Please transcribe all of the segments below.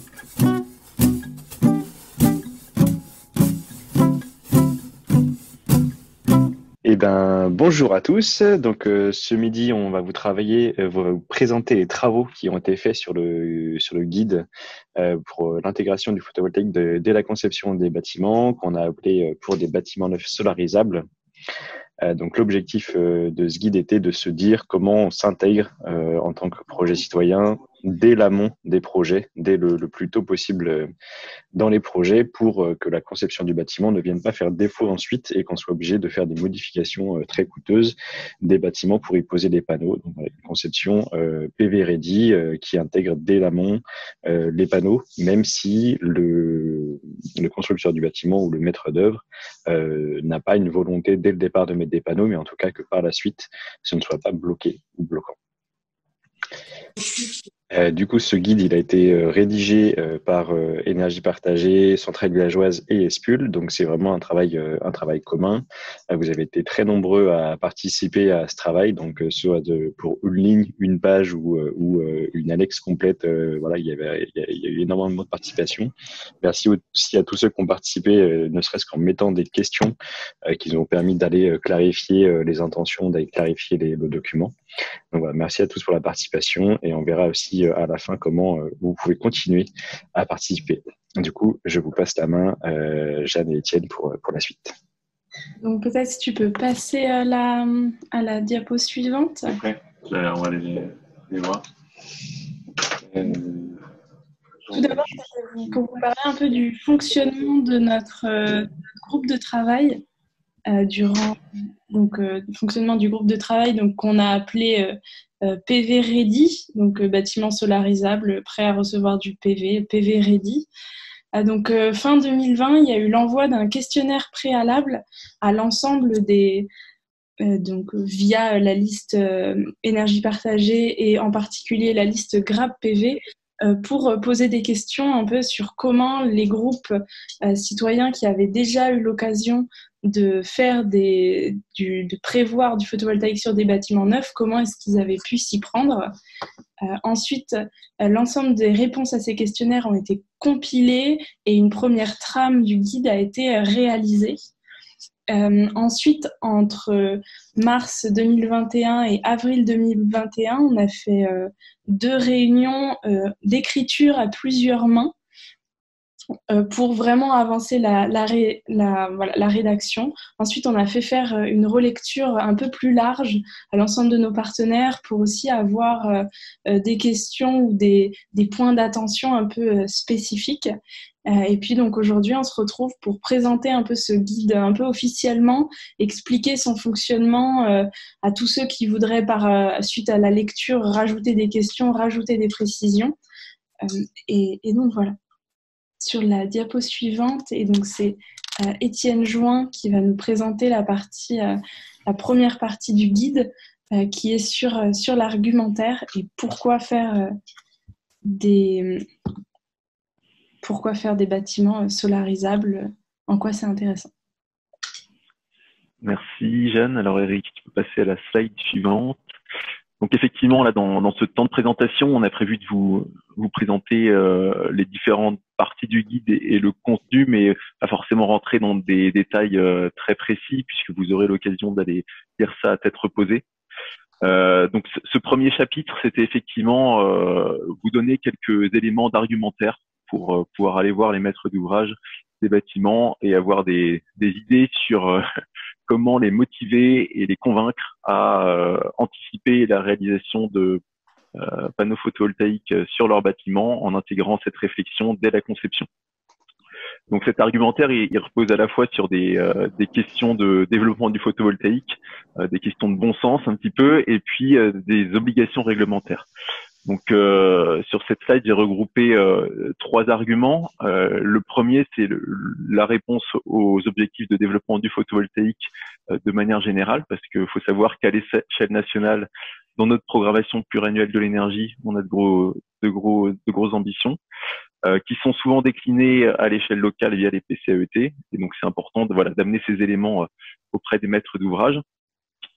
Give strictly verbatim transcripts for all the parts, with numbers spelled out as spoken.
Eh ben, bonjour à tous. Donc, euh, ce midi, on va vous travailler, euh, on va vous présenter les travaux qui ont été faits sur le sur le guide euh, pour l'intégration du photovoltaïque de- dès la conception des bâtiments, qu'on a appelé euh, pour des bâtiments neufs solarisables. Euh, donc, l'objectif euh, de ce guide était de se dire comment on s'intègre euh, en tant que projet citoyen dès l'amont des projets, dès le, le plus tôt possible euh, dans les projets pour euh, que la conception du bâtiment ne vienne pas faire défaut ensuite et qu'on soit obligé de faire des modifications euh, très coûteuses des bâtiments pour y poser des panneaux. Donc, voilà, une conception euh, P V ready euh, qui intègre dès l'amont euh, les panneaux, même si le, le constructeur du bâtiment ou le maître d'œuvre euh, n'a pas une volonté dès le départ de mettre des panneaux, mais en tout cas que par la suite, ce ne soit pas bloqué ou bloquant. Euh, du coup, ce guide, il a été euh, rédigé euh, par euh, Énergie Partagée, Centrale Villageoise et Espul. Donc, c'est vraiment un travail, euh, un travail commun. Euh, vous avez été très nombreux à participer à ce travail. Donc, euh, soit de, pour une ligne, une page ou, euh, ou euh, une annexe complète. Euh, voilà, il y avait, il y a, il y a eu énormément de participation. Merci aussi à tous ceux qui ont participé, euh, ne serait-ce qu'en mettant des questions euh, qui nous ont permis d'aller euh, clarifier euh, les intentions, d'aller clarifier les, le document. Donc voilà, merci à tous pour la participation et on verra aussi euh, à la fin comment euh, vous pouvez continuer à participer. Du coup, je vous passe la main, euh, Jeanne et Étienne, pour, pour la suite. Donc peut-être si tu peux passer à la, à la diapo suivante. S'il te plaît. Là, on va les, les voir. Euh, Tout d'abord, pour vous parler un peu du fonctionnement de notre, euh, notre groupe de travail euh, durant donc euh, le fonctionnement du groupe de travail donc qu'on a appelé euh, euh, P V Ready, donc euh, bâtiment solarisable prêt à recevoir du P V, P V Ready. Ah, donc euh, fin deux mille vingt, il y a eu l'envoi d'un questionnaire préalable à l'ensemble des euh, donc via la liste euh, énergie partagée et en particulier la liste GRAB P V euh, pour poser des questions un peu sur comment les groupes euh, citoyens qui avaient déjà eu l'occasion de faire des, du, de prévoir du photovoltaïque sur des bâtiments neufs, comment est-ce qu'ils avaient pu s'y prendre. Euh, ensuite, euh, l'ensemble des réponses à ces questionnaires ont été compilées et une première trame du guide a été euh, réalisée. Euh, ensuite, entre mars deux mille vingt et un et avril deux mille vingt et un, on a fait euh, deux réunions euh, d'écriture à plusieurs mains euh, pour vraiment avancer la, la, ré, la, voilà, la rédaction. Ensuite, on a fait faire une relecture un peu plus large à l'ensemble de nos partenaires pour aussi avoir euh, des questions ou des, des points d'attention un peu spécifiques. Euh, et puis donc aujourd'hui, on se retrouve pour présenter un peu ce guide un peu officiellement, expliquer son fonctionnement euh, à tous ceux qui voudraient par euh, suite à la lecture rajouter des questions, rajouter des précisions. Euh, et, et donc voilà. Sur la diapo suivante, et donc c'est euh, Étienne Join qui va nous présenter la partie, euh, la première partie du guide euh, qui est sur euh, sur l'argumentaire et pourquoi faire euh, des pourquoi faire des bâtiments solarisables, en quoi c'est intéressant. Merci Jeanne. Alors Eric, tu peux passer à la slide suivante. Donc effectivement, là, dans, dans ce temps de présentation, on a prévu de vous, vous présenter euh, les différentes parties du guide et, et le contenu, mais pas forcément rentrer dans des détails euh, très précis, puisque vous aurez l'occasion d'aller lire ça à tête reposée. Euh, donc ce, ce premier chapitre, c'était effectivement euh, vous donner quelques éléments d'argumentaire pour euh, pouvoir aller voir les maîtres d'ouvrage des bâtiments et avoir des, des idées sur euh, comment les motiver et les convaincre à euh, anticiper la réalisation de euh, panneaux photovoltaïques sur leur bâtiment en intégrant cette réflexion dès la conception. Donc cet argumentaire, il, il repose à la fois sur des, euh, des questions de développement du photovoltaïque, euh, des questions de bon sens un petit peu, et puis euh, des obligations réglementaires. Donc euh, sur cette slide, j'ai regroupé euh, trois arguments. Euh, le premier, c'est le, la réponse aux objectifs de développement du photovoltaïque euh, de manière générale, parce qu'il faut savoir qu'à l'échelle nationale, dans notre programmation pluriannuelle de l'énergie, on a de gros, de gros, de grosses ambitions. Euh, qui sont souvent déclinés à l'échelle locale via les P C A E T. Et donc, c'est important de, voilà, d'amener ces éléments euh, auprès des maîtres d'ouvrage.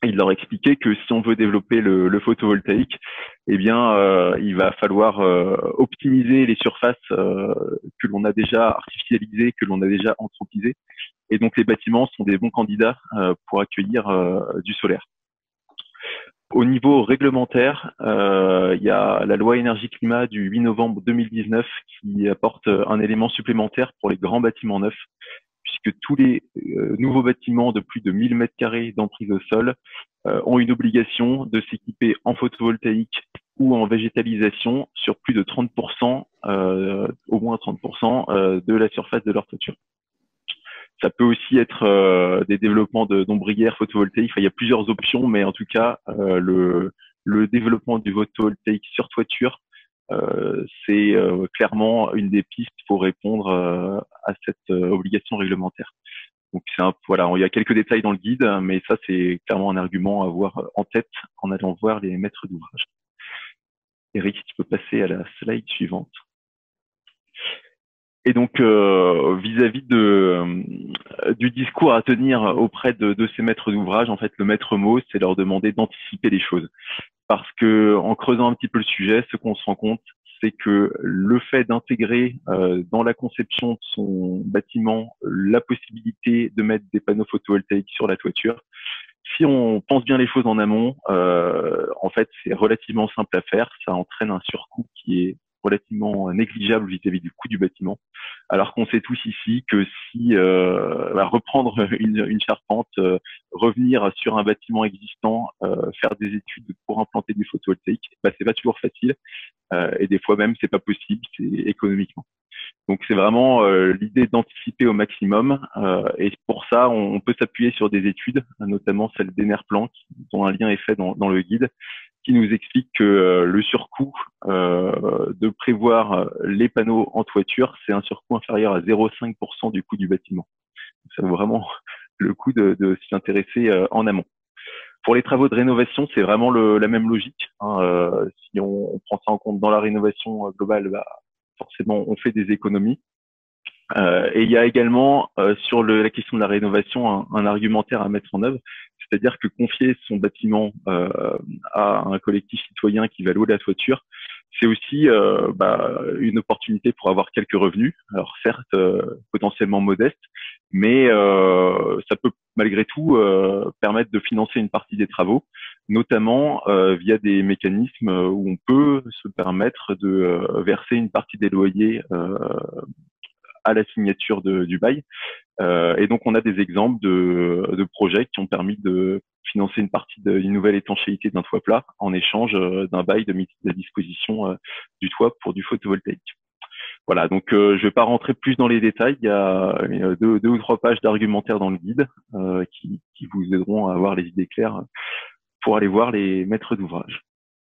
il leur expliquait que si on veut développer le, le photovoltaïque, eh bien, euh, il va falloir euh, optimiser les surfaces euh, que l'on a déjà artificialisées, que l'on a déjà anthropisées. Et donc, les bâtiments sont des bons candidats euh, pour accueillir euh, du solaire. Au niveau réglementaire, euh, il y a la loi énergie-climat du huit novembre deux mille dix-neuf qui apporte un élément supplémentaire pour les grands bâtiments neufs, puisque tous les euh, nouveaux bâtiments de plus de mille mètres carrés d'emprise au sol euh, ont une obligation de s'équiper en photovoltaïque ou en végétalisation sur plus de trente pour cent, euh, au moins trente pour cent euh, de la surface de leur toiture. Ça peut aussi être euh, des développements de d'ombrières photovoltaïques. Enfin, il y a plusieurs options, mais en tout cas, euh, le, le développement du photovoltaïque sur toiture, euh, c'est euh, clairement une des pistes pour répondre euh, à cette euh, obligation réglementaire. Donc, c'est un, voilà, il y a quelques détails dans le guide, mais ça, c'est clairement un argument à avoir en tête en allant voir les maîtres d'ouvrage. Eric, tu peux passer à la slide suivante. Et donc, euh, vis-à-vis de euh, du discours à tenir auprès de, de ces maîtres d'ouvrage, en fait, le maître mot, c'est leur demander d'anticiper les choses. Parce que, en creusant un petit peu le sujet, ce qu'on se rend compte, c'est que le fait d'intégrer euh, dans la conception de son bâtiment la possibilité de mettre des panneaux photovoltaïques sur la toiture, si on pense bien les choses en amont, euh, en fait, c'est relativement simple à faire. Ça entraîne un surcoût qui est relativement négligeable vis-à-vis du coût du bâtiment, alors qu'on sait tous ici que si euh, bah, reprendre une, une charpente, euh, revenir sur un bâtiment existant, euh, faire des études pour implanter du photovoltaïque, bah, c'est pas toujours facile euh, et des fois même c'est pas possible, c'est économiquement. Donc c'est vraiment euh, l'idée d'anticiper au maximum euh, et pour ça on, on peut s'appuyer sur des études, notamment celle d'Enerplan dont un lien est fait dans, dans le guide, qui nous explique que euh, le surcoût euh, de prévoir les panneaux en toiture, c'est un surcoût inférieur à zéro virgule cinq pour cent du coût du bâtiment. Donc, ça vaut vraiment le coup de, de s'y intéresser euh, en amont. Pour les travaux de rénovation, c'est vraiment le, la même logique. Hein, euh, si on, on prend ça en compte dans la rénovation globale, bah, forcément, on fait des économies. Euh, et il y a également euh, sur le, la question de la rénovation un, un argumentaire à mettre en œuvre, c'est-à-dire que confier son bâtiment euh, à un collectif citoyen qui va louer la toiture, c'est aussi euh, bah, une opportunité pour avoir quelques revenus, alors certes euh, potentiellement modestes, mais euh, ça peut malgré tout euh, permettre de financer une partie des travaux, notamment euh, via des mécanismes où on peut se permettre de euh, verser une partie des loyers euh, à la signature de, du bail. Euh, et donc, on a des exemples de, de projets qui ont permis de financer une partie d'une nouvelle étanchéité d'un toit plat en échange d'un bail de mise à disposition euh, du toit pour du photovoltaïque. Voilà, donc euh, je ne vais pas rentrer plus dans les détails. Il y a deux, deux ou trois pages d'argumentaire dans le guide euh, qui, qui vous aideront à avoir les idées claires pour aller voir les maîtres d'ouvrage.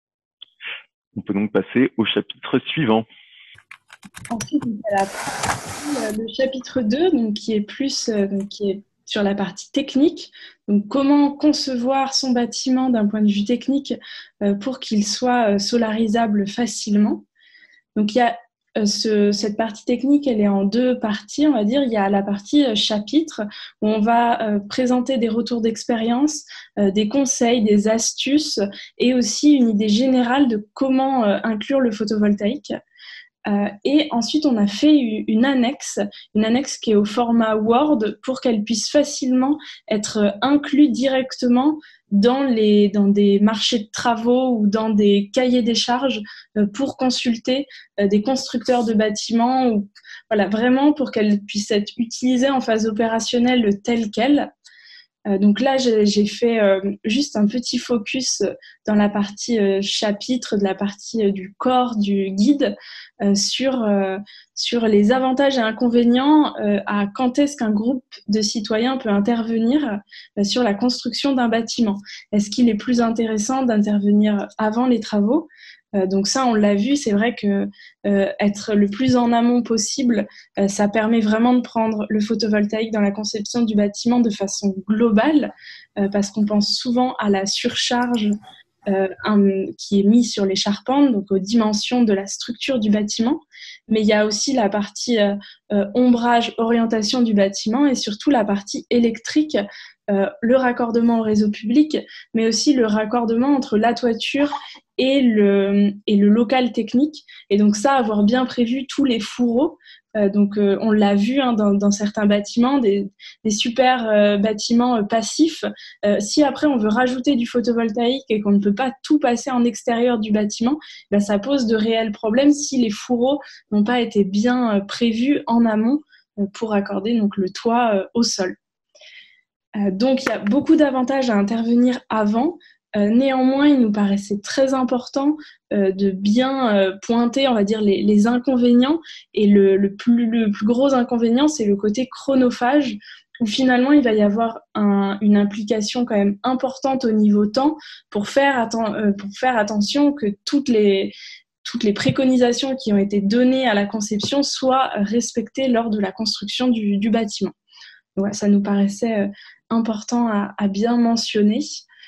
On peut donc passer au chapitre suivant. Ensuite, il y a la partie, le chapitre deux, donc, qui est plus donc, qui est sur la partie technique. Donc, comment concevoir son bâtiment d'un point de vue technique euh, pour qu'il soit solarisable facilement. Donc, il y a euh, ce, cette partie technique, elle est en deux parties, on va dire. Il y a la partie euh, chapitre où on va euh, présenter des retours d'expérience, euh, des conseils, des astuces et aussi une idée générale de comment euh, inclure le photovoltaïque. Euh, et ensuite, on a fait une annexe, une annexe qui est au format Word pour qu'elle puisse facilement être inclue directement dans, les, dans des marchés de travaux ou dans des cahiers des charges euh, pour consulter euh, des constructeurs de bâtiments. Ou, voilà, vraiment pour qu'elle puisse être utilisée en phase opérationnelle telle qu'elle. Euh, donc là, j'ai, j'ai fait euh, juste un petit focus dans la partie euh, chapitre, de la partie euh, du corps du guide, euh, sur, euh, sur les avantages et inconvénients euh, à quand est-ce qu'un groupe de citoyens peut intervenir euh, sur la construction d'un bâtiment. Est-ce qu'il est plus intéressant d'intervenir avant les travaux ? Euh, donc ça, on l'a vu, c'est vrai que euh, être le plus en amont possible, euh, ça permet vraiment de prendre le photovoltaïque dans la conception du bâtiment de façon globale, euh, parce qu'on pense souvent à la surcharge euh, un, qui est mise sur les charpentes, donc aux dimensions de la structure du bâtiment, mais il y a aussi la partie euh, euh, ombrage, orientation du bâtiment et surtout la partie électrique, euh, le raccordement au réseau public, mais aussi le raccordement entre la toiture et le, et le local technique. Et donc ça, avoir bien prévu tous les fourreaux. Euh, donc euh, on l'a vu hein, dans, dans certains bâtiments, des, des super euh, bâtiments euh, passifs. Euh, si après on veut rajouter du photovoltaïque et qu'on ne peut pas tout passer en extérieur du bâtiment, ben, ça pose de réels problèmes si les fourreaux n'ont pas été bien euh, prévus en amont euh, pour accorder donc, le toit euh, au sol. Euh, donc il y a beaucoup d'avantages à intervenir avant. Euh, néanmoins, il nous paraissait très important euh, de bien euh, pointer, on va dire, les, les inconvénients. Et le, le, plus, le plus gros inconvénient, c'est le côté chronophage, où finalement, il va y avoir un, une implication quand même importante au niveau temps pour faire, atten- euh, pour faire attention que toutes les, toutes les préconisations qui ont été données à la conception soient respectées lors de la construction du, du bâtiment. Donc, ouais, ça nous paraissait euh, important à, à bien mentionner.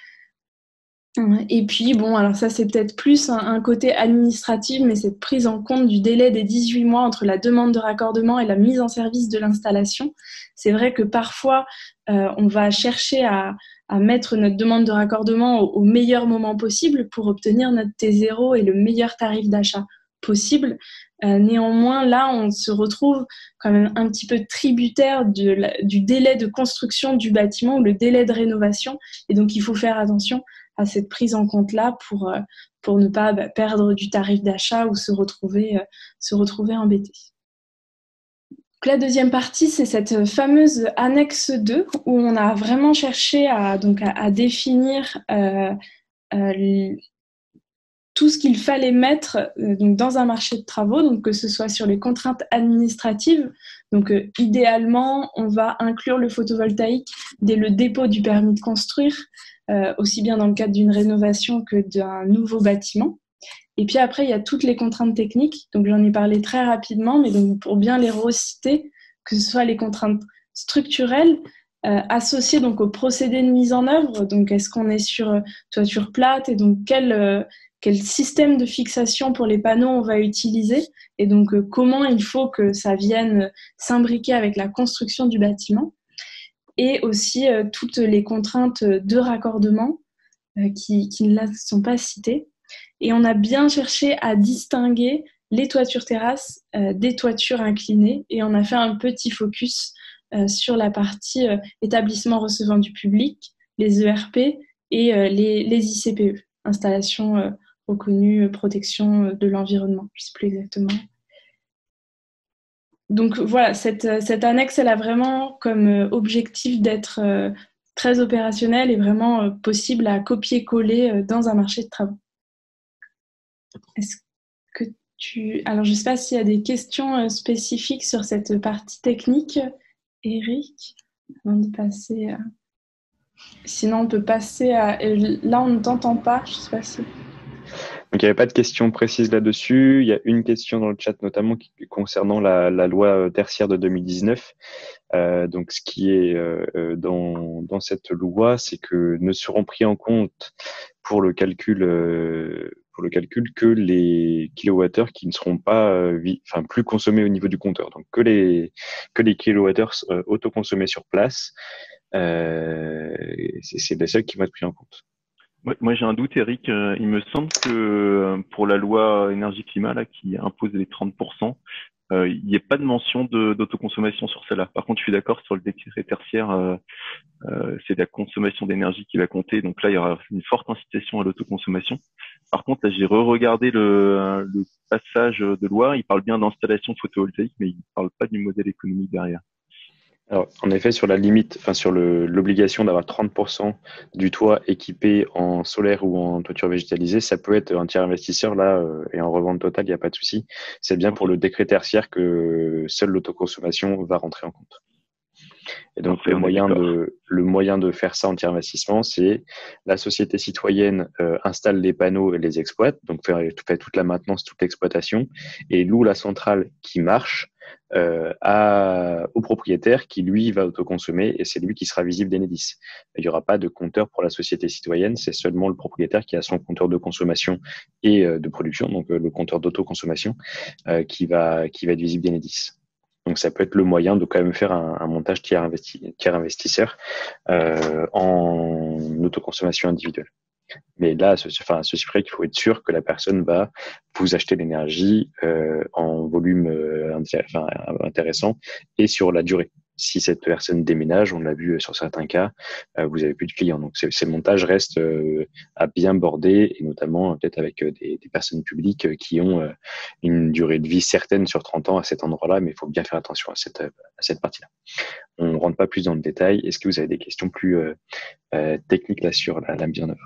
Et puis, bon, alors ça, c'est peut-être plus un, un côté administratif, mais cette prise en compte du délai des dix-huit mois entre la demande de raccordement et la mise en service de l'installation. C'est vrai que parfois, euh, on va chercher à, à mettre notre demande de raccordement au, au meilleur moment possible pour obtenir notre T zéro et le meilleur tarif d'achat possible. Euh, néanmoins, là, on se retrouve quand même un petit peu tributaire de la, du délai de construction du bâtiment ou le délai de rénovation. Et donc, il faut faire attention à cette prise en compte-là pour, pour ne pas bah, perdre du tarif d'achat ou se retrouver, euh, se retrouver embêté. Donc, la deuxième partie, c'est cette fameuse annexe deux où on a vraiment cherché à, donc, à, à définir euh, euh, tout ce qu'il fallait mettre euh, donc, dans un marché de travaux, donc que ce soit sur les contraintes administratives. Donc, euh, idéalement, on va inclure le photovoltaïque dès le dépôt du permis de construire, euh, aussi bien dans le cadre d'une rénovation que d'un nouveau bâtiment. Et puis après, il y a toutes les contraintes techniques. Donc, j'en ai parlé très rapidement, mais donc, pour bien les reciter, que ce soit les contraintes structurelles, euh, associées donc, au procédé de mise en œuvre. Donc, est-ce qu'on est sur euh, toiture plate et donc quel... Euh, quel système de fixation pour les panneaux on va utiliser et donc euh, comment il faut que ça vienne s'imbriquer avec la construction du bâtiment et aussi euh, toutes les contraintes de raccordement euh, qui, qui ne sont pas citées. Et on a bien cherché à distinguer les toitures terrasses euh, des toitures inclinées et on a fait un petit focus euh, sur la partie euh, établissement recevant du public, les E R P et euh, les, les I C P E, installation euh, reconnue protection de l'environnement, je ne sais plus exactement. Donc voilà, cette, cette annexe, elle a vraiment comme objectif d'être euh, très opérationnelle et vraiment euh, possible à copier-coller euh, dans un marché de travaux. Est-ce que tu... Alors, je ne sais pas s'il y a des questions euh, spécifiques sur cette partie technique, Eric, avant de passer à... Sinon, on peut passer à... Là, on ne t'entend pas, je ne sais pas si... Donc, il n'y avait pas de questions précises là-dessus. Il y a une question dans le chat, notamment qui, concernant la, la loi tertiaire de deux mille dix-neuf. Euh, donc, ce qui est euh, dans, dans cette loi, c'est que ne seront pris en compte pour le calcul, euh, pour le calcul que les kilowattheures qui ne seront pas, euh, vi- enfin, plus consommés au niveau du compteur. Donc, que les que les kilowattheures euh, autoconsommés sur place, euh, c'est, c'est les seuls qui vont être pris en compte. Ouais, moi, j'ai un doute, Eric. Euh, il me semble que euh, pour la loi énergie-climat là, qui impose les trente pour cent, euh, il n'y a pas de mention de, d'autoconsommation sur celle-là. Par contre, je suis d'accord sur le décret tertiaire, euh, euh, c'est la consommation d'énergie qui va compter. Donc là, il y aura une forte incitation à l'autoconsommation. Par contre, là, j'ai re-regardé le, le passage de loi. Il parle bien d'installation photovoltaïque, mais il ne parle pas du modèle économique derrière. Alors, en effet, sur la limite, enfin sur le, l'obligation d'avoir trente pour cent du toit équipé en solaire ou en toiture végétalisée, ça peut être un tiers investisseur là euh, et en revente totale, il n'y a pas de souci. C'est bien pour le décret tertiaire que seule l'autoconsommation va rentrer en compte. Et donc Parfait, le on est moyen d'accord. de le moyen de faire ça en tiers investissement, c'est la société citoyenne euh, installe les panneaux et les exploite, donc fait, fait toute la maintenance, toute l'exploitation, et loue la centrale qui marche euh, à, au propriétaire qui lui va autoconsommer et c'est lui qui sera visible d'Enedis. Il n'y aura pas de compteur pour la société citoyenne, c'est seulement le propriétaire qui a son compteur de consommation et euh, de production, donc euh, le compteur d'autoconsommation euh, qui va qui va être visible d'Enedis. Donc, ça peut être le moyen de quand même faire un, un montage tiers, investi, tiers investisseur euh, en autoconsommation individuelle. Mais là, ce, enfin, ceci près qu'il faut être sûr que la personne va vous acheter l'énergie euh, en volume euh, enfin, intéressant et sur la durée. Si cette personne déménage, on l'a vu sur certains cas, euh, vous avez plus de clients. Donc, ces, ces montages restent euh, à bien border, et notamment peut-être avec euh, des, des personnes publiques euh, qui ont euh, une durée de vie certaine sur trente ans à cet endroit-là, mais il faut bien faire attention à cette, à cette partie-là. On ne rentre pas plus dans le détail. Est-ce que vous avez des questions plus euh, euh, techniques là sur la, la mise en œuvre?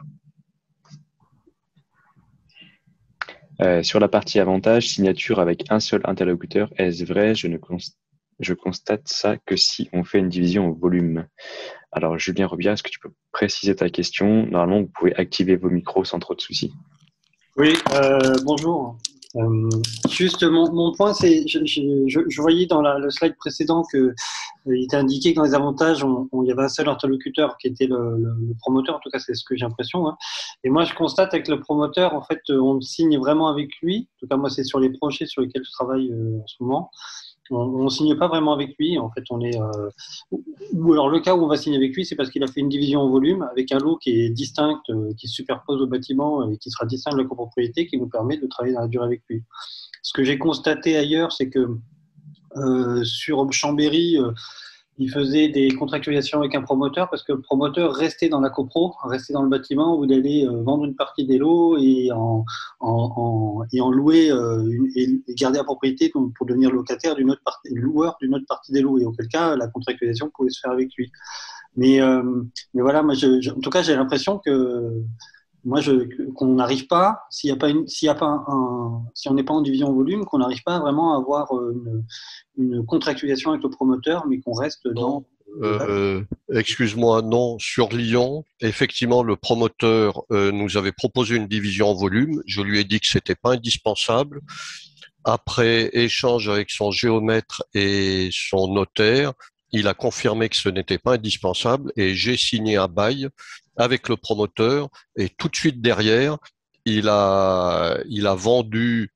Euh, sur la partie avantage, signature avec un seul interlocuteur, est-ce vrai? Je ne const... je constate ça que si on fait une division au volume. Alors, Julien Robillard, est-ce que tu peux préciser ta question? Normalement, vous pouvez activer vos micros sans trop de soucis. Oui, euh, bonjour. Euh, juste, mon, mon point, c'est, je, je, je voyais dans la, le slide précédent que euh, il était indiqué que dans les avantages, on, on, il y avait un seul interlocuteur qui était le, le, le promoteur. En tout cas, c'est ce que j'ai l'impression. Hein. Et moi, je constate avec le promoteur, en fait, on signe vraiment avec lui. En tout cas, moi, c'est sur les projets sur lesquels je travaille euh, en ce moment. On ne signe pas vraiment avec lui. En fait, on est. Euh, ou alors le cas où on va signer avec lui, c'est parce qu'il a fait une division en volume avec un lot qui est distinct, euh, qui se superpose au bâtiment et qui sera distinct de la copropriété, qui nous permet de travailler dans la durée avec lui. Ce que j'ai constaté ailleurs, c'est que euh, sur Chambéry, euh, il faisait des contractualisations avec un promoteur parce que le promoteur restait dans la copro, restait dans le bâtiment où il allait euh, vendre une partie des lots et en, en, en, et en louer euh, une, et garder la propriété pour, pour devenir locataire d'une autre partie, loueur d'une autre partie des lots. Et auquel cas, la contractualisation pouvait se faire avec lui. Mais, euh, mais voilà, moi, je, je, en tout cas, j'ai l'impression que moi, je, qu'on n'arrive pas, s'il y a pas une, s'il y a pas un, un si on n'est pas en division en volume, qu'on n'arrive pas vraiment à avoir une, une contractualisation avec le promoteur, mais qu'on reste dans. Euh, excuse-moi, non, sur Lyon, effectivement, le promoteur euh, nous avait proposé une division en volume. Je lui ai dit que c'était pas indispensable. Après échange avec son géomètre et son notaire, il a confirmé que ce n'était pas indispensable et j'ai signé un bail avec le promoteur et tout de suite derrière, il a, il a vendu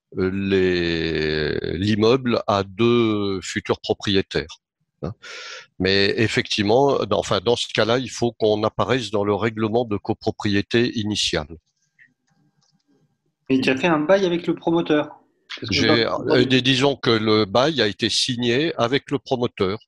les, l'immeuble à deux futurs propriétaires. Mais effectivement, dans, enfin, dans ce cas-là, il faut qu'on apparaisse dans le règlement de copropriété initial. Et tu as fait un bail avec le promoteur? J'ai, euh, disons que le bail a été signé avec le promoteur.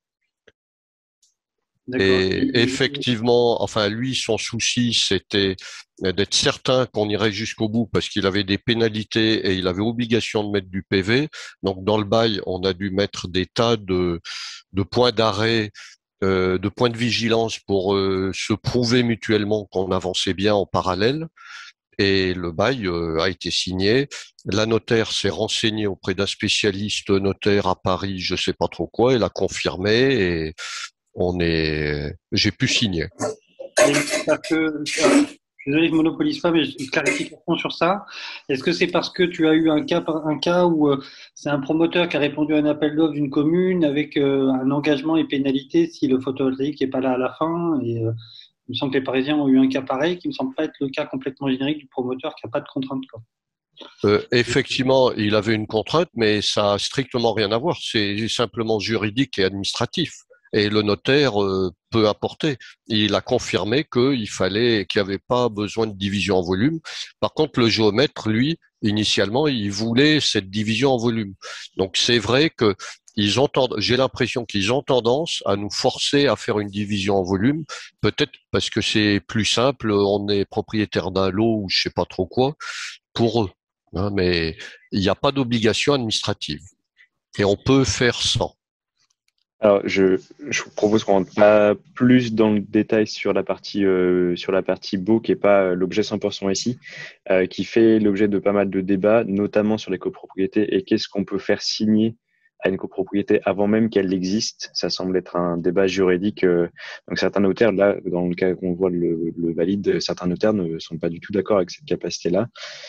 Et effectivement, enfin, lui, son souci, c'était d'être certain qu'on irait jusqu'au bout parce qu'il avait des pénalités et il avait obligation de mettre du P V. Donc, dans le bail, on a dû mettre des tas de, de points d'arrêt, euh, de points de vigilance pour euh, se prouver mutuellement qu'on avançait bien en parallèle. Et le bail euh, a été signé. La notaire s'est renseignée auprès d'un spécialiste notaire à Paris, je sais pas trop quoi, elle a confirmé et on est, j'ai pu signer. Parce que, je suis désolé, je monopolise pas, mais une clarification sur ça. Est-ce que c'est parce que tu as eu un cas, un cas où euh, c'est un promoteur qui a répondu à un appel d'offres d'une commune avec euh, un engagement et pénalité si le photovoltaïque n'est pas là à la fin et euh, il me semble que les Parisiens ont eu un cas pareil, qui ne me semble pas être le cas complètement générique du promoteur qui n'a pas de contrainte, quoi. Euh, effectivement, il avait une contrainte, mais ça a strictement rien à voir. C'est simplement juridique et administratif. Et le notaire euh, peut apporter. Il a confirmé qu'il fallait, qu'il n'y avait pas besoin de division en volume. Par contre, le géomètre, lui, initialement, il voulait cette division en volume. Donc, c'est vrai que ils ont, j'ai l'impression qu'ils ont tendance à nous forcer à faire une division en volume. Peut-être parce que c'est plus simple, on est propriétaire d'un lot ou je sais pas trop quoi, pour eux. Hein, mais il n'y a pas d'obligation administrative. Et on peut faire sans. Alors, je, je vous propose qu'on rentre pas plus dans le détail sur la partie euh, sur la partie beau, qui est pas euh, l'objet cent pour cent ici, euh, qui fait l'objet de pas mal de débats, notamment sur les copropriétés et qu'est-ce qu'on peut faire signer à une copropriété avant même qu'elle existe. Ça semble être un débat juridique. Euh, donc certains notaires, là, dans le cas qu'on voit le, le valide, certains notaires ne sont pas du tout d'accord avec cette capacité-là.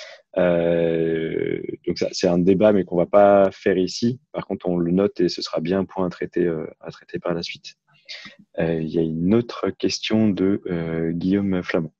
Euh, donc ça, c'est un débat, mais qu'on va pas faire ici. Par contre, on le note et ce sera bien un point à traiter, euh, à traiter par la suite. Euh, il y a une autre question de euh, Guillaume Flamand.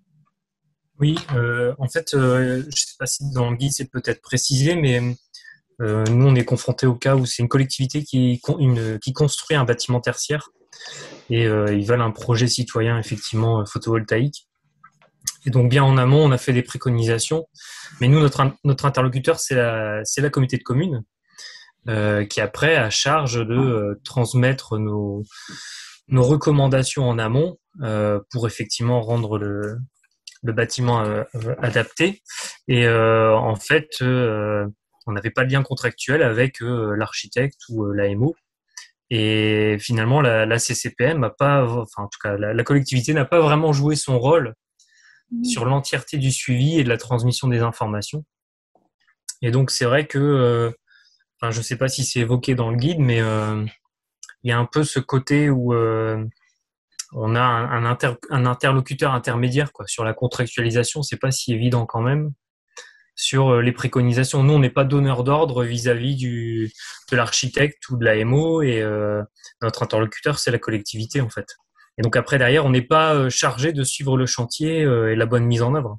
Oui, euh, en fait, euh, je sais pas si dans le guide c'est peut-être précisé, mais Euh, nous, on est confronté au cas où c'est une collectivité qui, une, qui construit un bâtiment tertiaire et euh, ils veulent un projet citoyen effectivement photovoltaïque. Et donc bien en amont, on a fait des préconisations. Mais nous, notre, notre interlocuteur, c'est la, c'est la communauté de communes euh, qui après a charge de euh, transmettre nos, nos recommandations en amont euh, pour effectivement rendre le, le bâtiment euh, adapté. Et euh, en fait, euh, on n'avait pas de lien contractuel avec euh, l'architecte ou euh, l'A M O. Et finalement, la, la C C P M n'a pas, enfin en tout cas, la, la collectivité n'a pas vraiment joué son rôle mmh. sur l'entièreté du suivi et de la transmission des informations. Et donc, c'est vrai que, euh, enfin, je ne sais pas si c'est évoqué dans le guide, mais euh, il y a un peu ce côté où euh, on a un, un, inter, un interlocuteur intermédiaire quoi, sur la contractualisation. C'est pas si évident quand même. Sur les préconisations, nous, on n'est pas donneur d'ordre vis-à-vis du, de l'architecte ou de l'A M O et euh, notre interlocuteur, c'est la collectivité en fait. Et donc après, derrière, on n'est pas chargé de suivre le chantier euh, et la bonne mise en œuvre.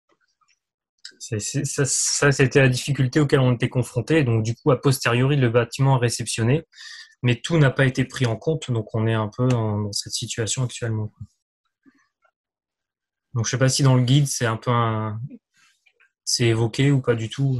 C'est, c'est, ça, ça, c'était la difficulté auquel on était confronté. Donc du coup, a posteriori, le bâtiment est réceptionné, mais tout n'a pas été pris en compte. Donc on est un peu dans, dans cette situation actuellement. Donc je ne sais pas si dans le guide, c'est un peu un... c'est évoqué ou pas du tout?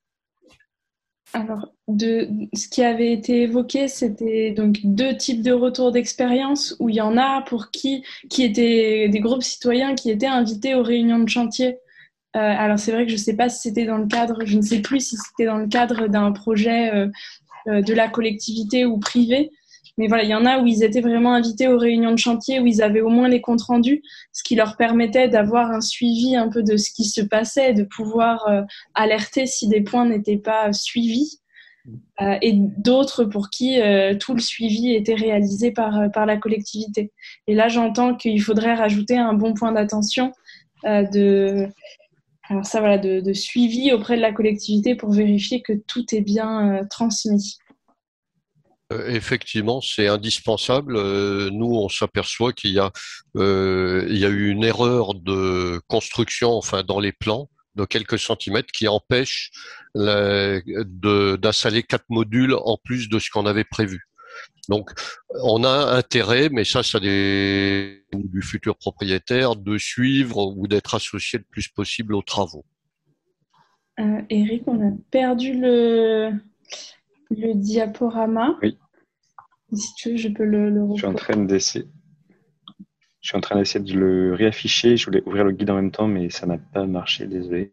Alors, de, ce qui avait été évoqué, c'était donc deux types de retours d'expérience où il y en a pour qui, qui étaient des groupes citoyens qui étaient invités aux réunions de chantier. Euh, alors, c'est vrai que je ne sais pas si c'était dans le cadre, je ne sais plus si c'était dans le cadre d'un projet euh, euh, de la collectivité ou privé. Mais voilà, il y en a où ils étaient vraiment invités aux réunions de chantier, où ils avaient au moins les comptes rendus, ce qui leur permettait d'avoir un suivi un peu de ce qui se passait, de pouvoir euh, alerter si des points n'étaient pas suivis. Euh, et d'autres pour qui euh, tout le suivi était réalisé par, par la collectivité. Et là, j'entends qu'il faudrait rajouter un bon point d'attention euh, de, alors ça, voilà, de, de suivi auprès de la collectivité pour vérifier que tout est bien euh, transmis. Effectivement, c'est indispensable. Euh, nous, on s'aperçoit qu'il y a, euh, il y a eu une erreur de construction, enfin, dans les plans, de quelques centimètres, qui empêche la, de, d'installer quatre modules en plus de ce qu'on avait prévu. Donc, on a intérêt, mais ça, ça dépend du futur propriétaire, de suivre ou d'être associé le plus possible aux travaux. Euh, Eric, on a perdu le... le diaporama. Oui. Si tu veux, je peux le, le Je suis en train d'essayer. Je suis en train d'essayer de le réafficher. Je voulais ouvrir le guide en même temps, mais ça n'a pas marché. Désolé.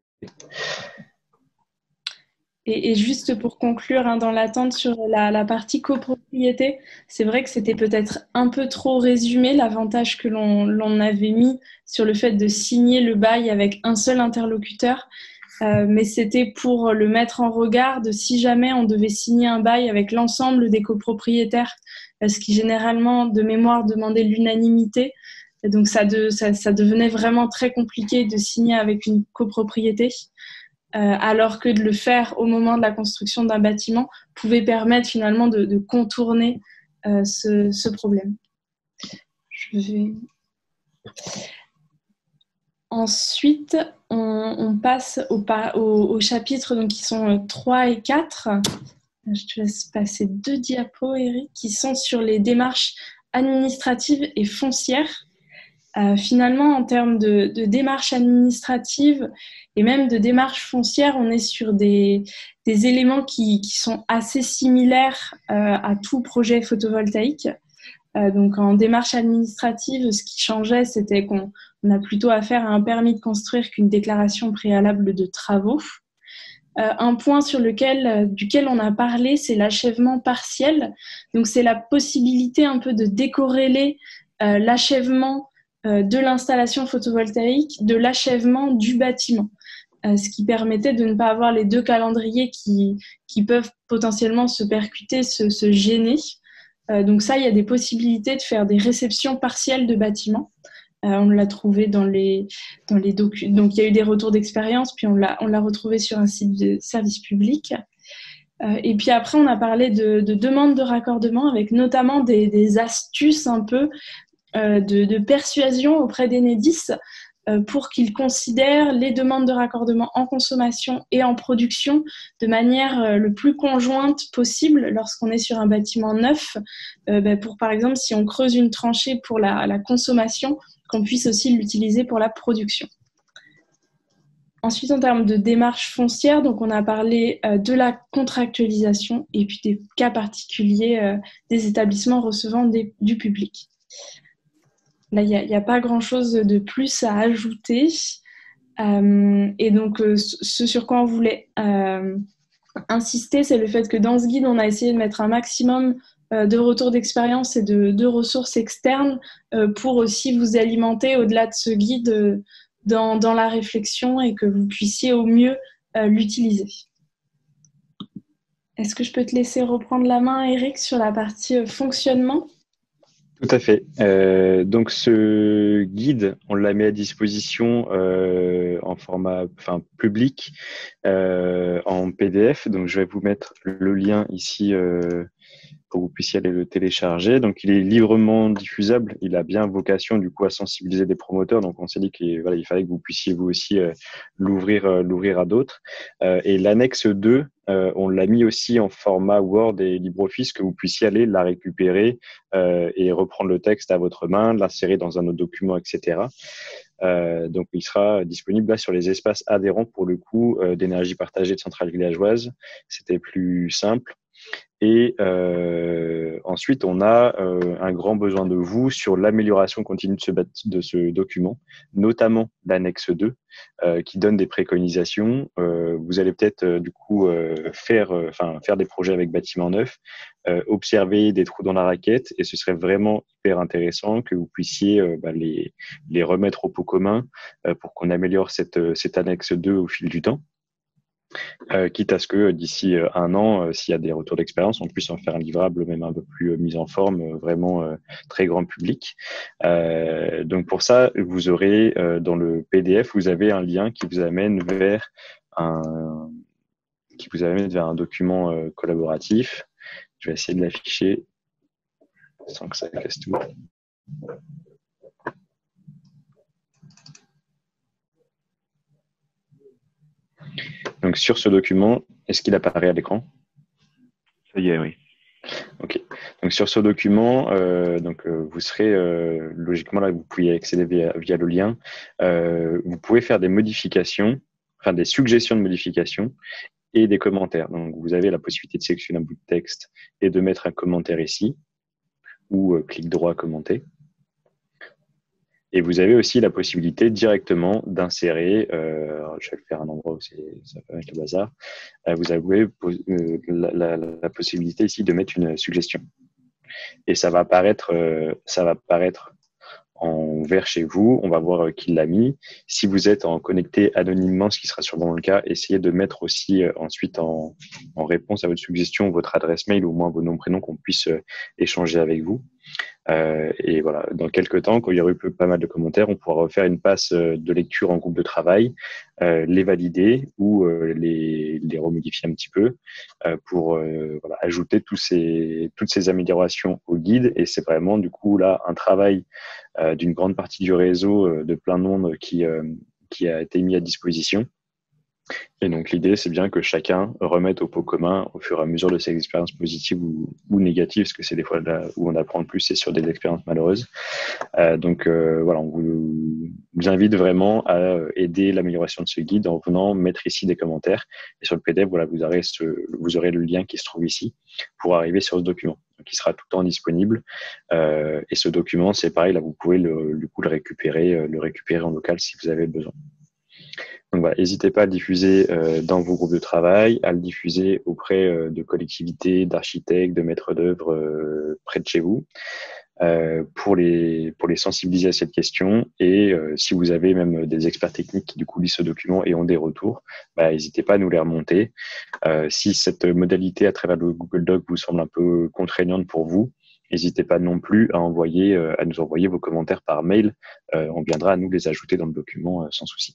Et, et juste pour conclure, hein, dans l'attente sur la, la partie copropriété, c'est vrai que c'était peut-être un peu trop résumé l'avantage que l'on, l'on avait mis sur le fait de signer le bail avec un seul interlocuteur. Euh, mais c'était pour le mettre en regard de si jamais on devait signer un bail avec l'ensemble des copropriétaires, ce qui généralement, de mémoire, demandait l'unanimité. Et donc ça, de, ça, ça devenait vraiment très compliqué de signer avec une copropriété, euh, alors que de le faire au moment de la construction d'un bâtiment pouvait permettre finalement de, de contourner euh, ce, ce problème. Je vais... Ensuite, on, on passe au, au, au chapitre donc, qui sont trois et quatre. Je te laisse passer deux diapos, Eric, qui sont sur les démarches administratives et foncières. Euh, finalement, en termes de, de démarches administratives et même de démarches foncières, on est sur des, des éléments qui, qui sont assez similaires euh, à tout projet photovoltaïque. Euh, donc, en démarche administrative, ce qui changeait, c'était qu'on on a plutôt affaire à un permis de construire qu'une déclaration préalable de travaux. Euh, un point sur lequel, euh, duquel on a parlé, c'est l'achèvement partiel. Donc, c'est la possibilité un peu de décorréler euh, l'achèvement euh, de l'installation photovoltaïque de l'achèvement du bâtiment. Euh, ce qui permettait de ne pas avoir les deux calendriers qui, qui peuvent potentiellement se percuter, se, se gêner. Euh, donc ça, il y a des possibilités de faire des réceptions partielles de bâtiments. Euh, on l'a trouvé dans les, dans les documents. Donc, il y a eu des retours d'expérience, puis on l'a, on l'a retrouvé sur un site de service public. Euh, et puis après, on a parlé de, de demandes de raccordement avec notamment des, des astuces un peu euh, de, de persuasion auprès d'Enedis euh, pour qu'il considère les demandes de raccordement en consommation et en production de manière euh, le plus conjointe possible lorsqu'on est sur un bâtiment neuf, euh, ben pour par exemple si on creuse une tranchée pour la, la consommation, qu'on puisse aussi l'utiliser pour la production. Ensuite, en termes de démarche foncière, donc on a parlé euh, de la contractualisation et puis des cas particuliers euh, des établissements recevant des, du public. Là, il n'y a, a pas grand-chose de plus à ajouter. Euh, et donc, euh, ce sur quoi on voulait euh, insister, c'est le fait que dans ce guide, on a essayé de mettre un maximum euh, de retours d'expérience et de, de ressources externes euh, pour aussi vous alimenter au-delà de ce guide euh, Dans, dans la réflexion et que vous puissiez au mieux euh, l'utiliser. Est-ce que je peux te laisser reprendre la main, Eric, sur la partie euh, fonctionnement ? Tout à fait. Euh, donc ce guide, on l'a mis à disposition euh, en format enfin, public, euh, en P D F. Donc je vais vous mettre le lien ici euh, pour que vous puissiez aller le télécharger. Donc, il est librement diffusable. Il a bien vocation, du coup, à sensibiliser des promoteurs. Donc, on s'est dit qu'il voilà, il fallait que vous puissiez, vous aussi, euh, l'ouvrir euh, l'ouvrir à d'autres. Euh, et l'annexe deux, euh, on l'a mis aussi en format Word et LibreOffice, que vous puissiez aller la récupérer euh, et reprendre le texte à votre main, l'insérer dans un autre document, et cetera. Euh, donc, il sera disponible là sur les espaces adhérents, pour le coup, euh, d'énergie partagée de centrales villageoises. C'était plus simple. Et euh, ensuite, on a euh, un grand besoin de vous sur l'amélioration continue de ce, de ce document, notamment l'annexe deux, euh, qui donne des préconisations. Euh, vous allez peut-être euh, du coup euh, faire, euh, enfin, faire des projets avec bâtiments neufs, euh, observer des trous dans la raquette, et ce serait vraiment hyper intéressant que vous puissiez euh, bah, les, les remettre au pot commun euh, pour qu'on améliore cette, cette annexe deux au fil du temps. Euh, quitte à ce que d'ici euh, un an, euh, s'il y a des retours d'expérience, on puisse en faire un livrable même un peu plus euh, mis en forme, euh, vraiment euh, très grand public. Euh, donc pour ça, vous aurez euh, dans le P D F, vous avez un lien qui vous amène vers un, qui vous amène vers un document euh, collaboratif. Je vais essayer de l'afficher sans que ça casse tout. Donc sur ce document, est-ce qu'il apparaît à l'écran? Ça y est, oui. Ok. Donc sur ce document, euh, donc euh, vous serez euh, logiquement là, vous pouvez y accéder via, via le lien. Euh, vous pouvez faire des modifications, enfin des suggestions de modifications et des commentaires. Donc vous avez la possibilité de sélectionner un bout de texte et de mettre un commentaire ici, ou euh, clic droit commenter. Et vous avez aussi la possibilité directement d'insérer, euh, je vais le faire à un endroit où ça va être le bazar, euh, vous avez euh, la, la, la possibilité ici de mettre une suggestion. Et ça va apparaître, euh, ça va apparaître en vert chez vous, on va voir euh, qui l'a mis. Si vous êtes en connecté anonymement, ce qui sera sûrement le cas, essayez de mettre aussi euh, ensuite en, en réponse à votre suggestion votre adresse mail ou au moins vos noms, prénoms, qu'on puisse euh, échanger avec vous. Euh, et voilà, dans quelques temps, quand il y aura eu pas mal de commentaires, on pourra refaire une passe de lecture en groupe de travail, euh, les valider ou euh, les, les remodifier un petit peu euh, pour euh, voilà, ajouter tous ces, toutes ces améliorations au guide. Et c'est vraiment du coup là un travail euh, d'une grande partie du réseau euh, de plein de monde qui, euh, qui a été mis à disposition. Et donc l'idée, c'est bien que chacun remette au pot commun au fur et à mesure de ses expériences positives ou, ou négatives, parce que c'est des fois là où on apprend le plus, c'est sur des expériences malheureuses. Euh, donc euh, voilà, on vous, vous invite vraiment à aider l'amélioration de ce guide en venant mettre ici des commentaires. Et sur le P D F, voilà, vous aurez, ce, vous aurez le lien qui se trouve ici pour arriver sur ce document. Donc il sera tout le temps disponible. Euh, et ce document, c'est pareil, là vous pouvez le, du coup le récupérer, le récupérer en local si vous avez besoin. Donc voilà, n'hésitez pas à le diffuser euh, dans vos groupes de travail, à le diffuser auprès euh, de collectivités, d'architectes, de maîtres d'œuvre euh, près de chez vous, euh, pour les pour les sensibiliser à cette question. Et euh, si vous avez même des experts techniques qui du coup lisent ce document et ont des retours, bah, n'hésitez pas à nous les remonter. Euh, si cette modalité à travers le Google Doc vous semble un peu contraignante pour vous, n'hésitez pas non plus à envoyer, euh, à nous envoyer vos commentaires par mail. Euh, on viendra à nous les ajouter dans le document euh, sans souci.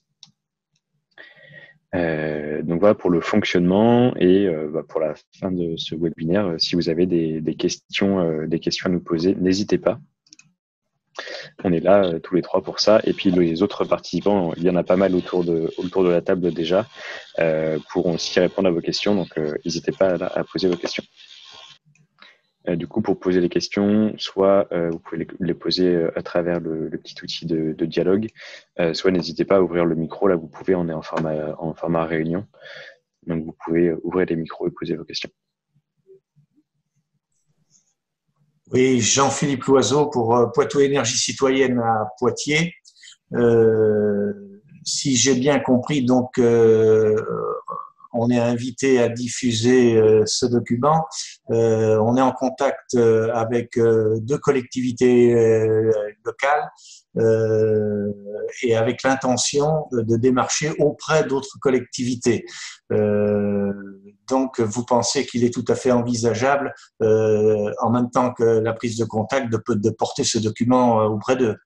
Euh, donc voilà pour le fonctionnement et euh, bah, pour la fin de ce webinaire. Si vous avez des, des questions, euh, des questions à nous poser, n'hésitez pas. on est là euh, tous les trois pour ça. Et puis les autres participants, il y en a pas mal autour de, autour de la table déjà, euh, pourront aussi répondre à vos questions. Donc, euh, n'hésitez pas à, à poser vos questions. Euh, du coup, pour poser les questions, soit euh, vous pouvez les, les poser à travers le, le petit outil de, de dialogue, euh, soit n'hésitez pas à ouvrir le micro. Là, vous pouvez, on est en format, en format réunion. Donc, vous pouvez ouvrir les micros et poser vos questions. Oui, Jean-Philippe Loiseau pour euh, Poitou Énergie Citoyenne à Poitiers. Euh, si j'ai bien compris, donc euh, on est invité à diffuser euh, ce document. Euh, on est en contact euh, avec euh, deux collectivités euh, locales euh, et avec l'intention de démarcher auprès d'autres collectivités. Euh, donc, vous pensez qu'il est tout à fait envisageable, euh, en même temps que la prise de contact, de, de porter ce document euh, auprès d'eux?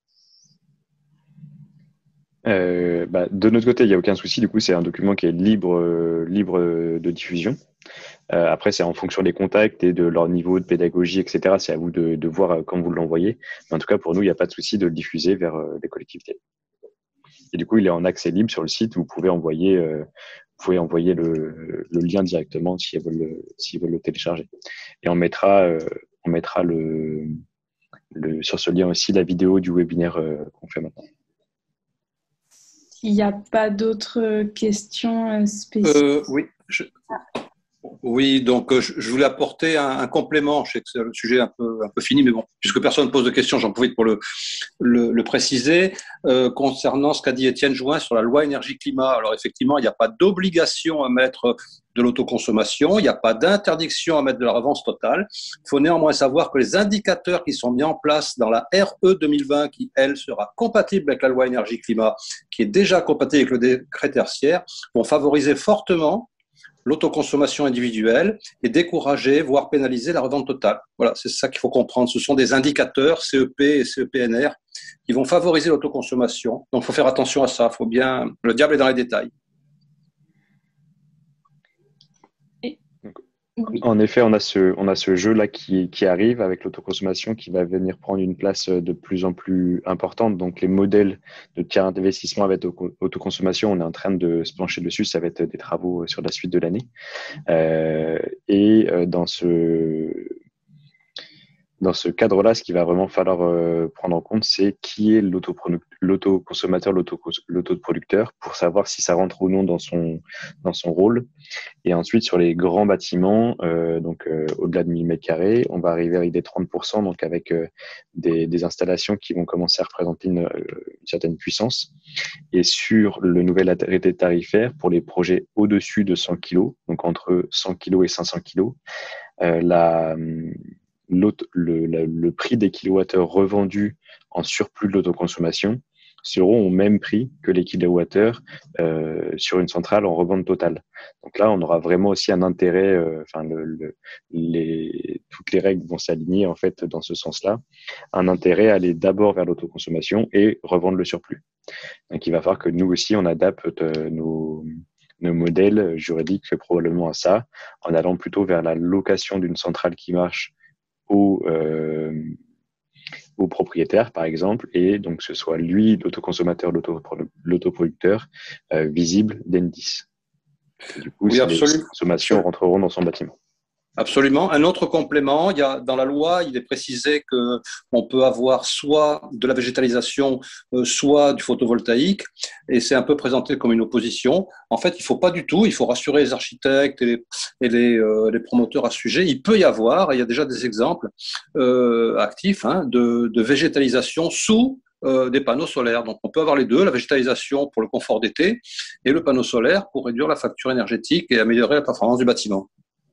Euh, bah, de notre côté, il n'y a aucun souci. Du coup, c'est un document qui est libre, euh, libre de diffusion. Euh, après, c'est en fonction des contacts et de leur niveau de pédagogie, et cetera. C'est à vous de, de voir euh, quand vous l'envoyez. Mais en tout cas, pour nous, il n'y a pas de souci de le diffuser vers euh, les collectivités. Et du coup, il est en accès libre sur le site. Vous pouvez envoyer, euh, vous pouvez envoyer le, le lien directement si elles veulent le, s'ils veulent le télécharger. Et on mettra, euh, on mettra le, le, sur ce lien aussi la vidéo du webinaire euh, qu'on fait maintenant. Il n'y a pas d'autres questions spécifiques? euh, Oui. Je... Oui, donc je, je voulais apporter un, un complément. Je sais que c'est le sujet un peu, un peu fini, mais bon, puisque personne ne pose de questions, j'en profite pour le, le, le préciser. Euh, concernant ce qu'a dit Étienne Jouin sur la loi énergie-climat, alors effectivement, il n'y a pas d'obligation à mettre de l'autoconsommation, il n'y a pas d'interdiction à mettre de la revente totale. Il faut néanmoins savoir que les indicateurs qui sont mis en place dans la R E deux mille vingt, qui, elle, sera compatible avec la loi énergie-climat, qui est déjà compatible avec le décret tertiaire, vont favoriser fortement l'autoconsommation individuelle et décourager, voire pénaliser la revente totale. Voilà, c'est ça qu'il faut comprendre. Ce sont des indicateurs C E P et C E P N R qui vont favoriser l'autoconsommation. Donc, il faut faire attention à ça. Faut bien... Le diable est dans les détails. En effet, on a ce, on a ce jeu-là qui, qui arrive avec l'autoconsommation qui va venir prendre une place de plus en plus importante. Donc, les modèles de tiers d'investissement avec autoconsommation, on est en train de se pencher dessus. Ça va être des travaux sur la suite de l'année. Euh, et dans ce, dans ce cadre-là, ce qu'il va vraiment falloir euh, prendre en compte, c'est qui est l'autoconsommateur, l'autoproducteur, pour savoir si ça rentre ou non dans son, dans son rôle. Et ensuite, sur les grands bâtiments, euh, donc euh, au-delà de mille mètres carrés, on va arriver avec des trente pour cent, donc avec euh, des, des installations qui vont commencer à représenter une, une certaine puissance. Et sur le nouvel arrêté tarifaire, pour les projets au-dessus de cent kilos, donc entre cent kilos et cinq cents kilos, euh, la... Le, le, le prix des kilowattheures revendus en surplus de l'autoconsommation seront au même prix que les kilowattheures euh, sur une centrale en revente totale. Donc là, on aura vraiment aussi un intérêt, euh, enfin, le, le, les, toutes les règles vont s'aligner en fait dans ce sens-là, un intérêt à aller d'abord vers l'autoconsommation et revendre le surplus. Donc il va falloir que nous aussi, on adapte euh, nos, nos modèles juridiques probablement à ça, en allant plutôt vers la location d'une centrale qui marche Au, euh, au propriétaire, par exemple, et donc ce soit lui, l'autoconsommateur, l'autoproducteur, euh, visible d'Enedis. Du coup, oui, les consommations rentreront dans son bâtiment. Absolument. Un autre complément, il y a, dans la loi, il est précisé qu'on peut avoir soit de la végétalisation, euh, soit du photovoltaïque, et c'est un peu présenté comme une opposition. En fait, il ne faut pas du tout, il faut rassurer les architectes et les, et les, euh, les promoteurs à ce sujet. Il peut y avoir, et il y a déjà des exemples euh, actifs, hein, de, de végétalisation sous euh, des panneaux solaires. Donc, on peut avoir les deux, la végétalisation pour le confort d'été et le panneau solaire pour réduire la facture énergétique et améliorer la performance du bâtiment.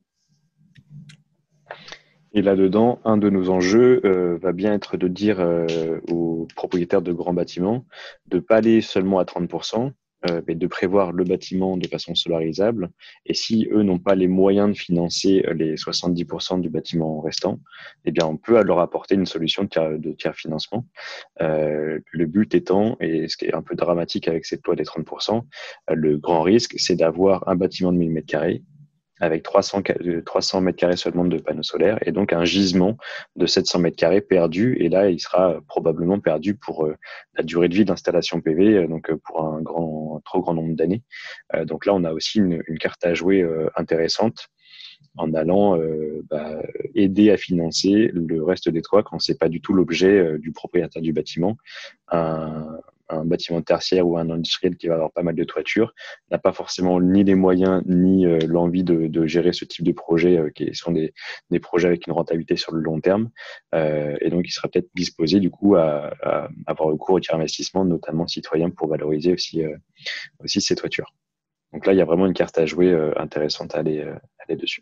Et là-dedans, un de nos enjeux euh, va bien être de dire euh, aux propriétaires de grands bâtiments de ne pas aller seulement à trente pour cent, euh, mais de prévoir le bâtiment de façon solarisable. Et si eux n'ont pas les moyens de financer les soixante-dix pour cent du bâtiment restant, eh bien, on peut leur apporter une solution de tiers, de tiers financement. Euh, le but étant, et ce qui est un peu dramatique avec cette loi des trente pour cent, euh, le grand risque, c'est d'avoir un bâtiment de mille mètres carrés avec trois cents, trois cents mètres carrés seulement de panneaux solaires et donc un gisement de sept cents mètres carrés perdu. Et là, il sera probablement perdu pour euh, la durée de vie d'installation P V, euh, donc euh, pour un grand, un trop grand nombre d'années. Euh, donc là, on a aussi une, une carte à jouer euh, intéressante en allant euh, bah, aider à financer le reste des toits quand c'est pas du tout l'objet euh, du propriétaire du bâtiment. Un, un bâtiment tertiaire ou un industriel qui va avoir pas mal de toitures n'a pas forcément ni les moyens ni euh, l'envie de, de gérer ce type de projet euh, qui sont des, des projets avec une rentabilité sur le long terme. Euh, et donc, il sera peut-être disposé du coup à, à avoir recours au tiers investissement, notamment citoyen, pour valoriser aussi, euh, aussi ces toitures. Donc là, il y a vraiment une carte à jouer euh, intéressante à aller, euh, aller dessus.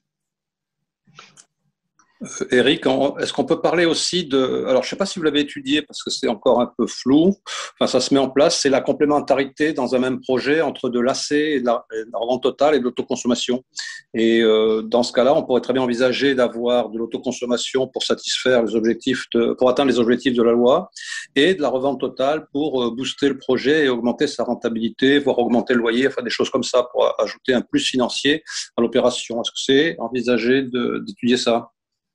Eric, est-ce qu'on peut parler aussi de… Alors, je ne sais pas si vous l'avez étudié parce que c'est encore un peu flou. Enfin, ça se met en place. C'est la complémentarité dans un même projet entre de l'A C et de la, et de la revente totale et de l'autoconsommation. Et euh, dans ce cas-là, on pourrait très bien envisager d'avoir de l'autoconsommation pour satisfaire les objectifs, de, pour atteindre les objectifs de la loi et de la revente totale pour euh, booster le projet et augmenter sa rentabilité, voire augmenter le loyer, enfin des choses comme ça pour ajouter un plus financier à l'opération. Est-ce que c'est envisagé d'étudier ça ?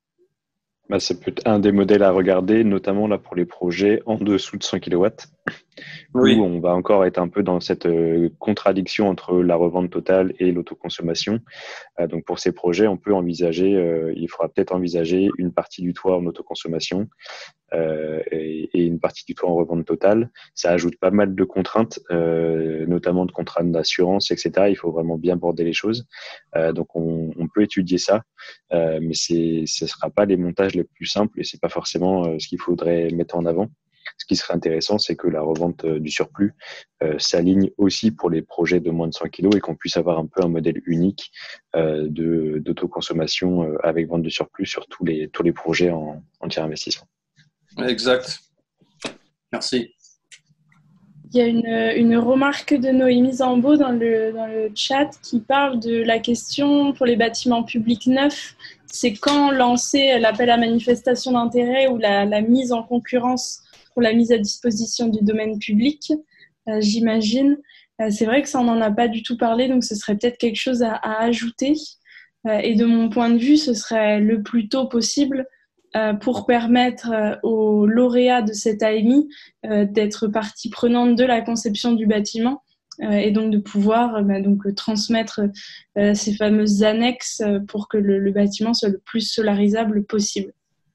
Bah, c'est peut-être un des modèles à regarder, notamment là pour les projets en dessous de cent kilowatts, oui. Où on va encore être un peu dans cette euh, contradiction entre la revente totale et l'autoconsommation. Euh, donc pour ces projets, on peut envisager, euh, il faudra peut-être envisager une partie du toit en autoconsommation euh, et, et une partie du toit en revente totale. Ça ajoute pas mal de contraintes, euh, notamment de contraintes d'assurance, et cetera. Il faut vraiment bien border les choses. Euh, donc on, on peut étudier ça, euh, mais c'est, ce sera pas les montages les plus simples et c'est pas forcément euh, ce qu'il faudrait mettre en avant. Ce qui serait intéressant, c'est que la revente du surplus euh, s'aligne aussi pour les projets de moins de cent kilos et qu'on puisse avoir un peu un modèle unique euh, de, d'autoconsommation euh, avec vente de surplus sur tous les, tous les projets en, en tiers investissement. Exact. Merci. Il y a une, une remarque de Noémie Zambo dans le, dans le chat qui parle de la question pour les bâtiments publics neufs. C'est quand lancer l'appel à manifestation d'intérêt ou la, la mise en concurrence pour la mise à disposition du domaine public, euh, j'imagine. Euh, c'est vrai que ça, on n'en a pas du tout parlé, donc ce serait peut-être quelque chose à, à ajouter. Euh, et de mon point de vue, ce serait le plus tôt possible euh, pour permettre euh, aux lauréats de cette A M I euh, d'être partie prenante de la conception du bâtiment euh, et donc de pouvoir euh, bah, donc, transmettre euh, ces fameuses annexes euh, pour que le, le bâtiment soit le plus solarisable possible.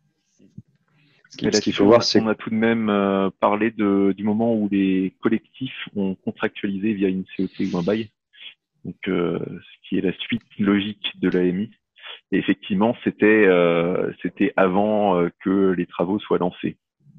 Mais là, faut voir, c'est on a tout de même euh, parlé de, du moment où les collectifs ont contractualisé via une C O T ou un bail, donc euh, ce qui est la suite logique de l'A M I. Et effectivement, c'était euh, c'était avant euh, que les travaux soient lancés.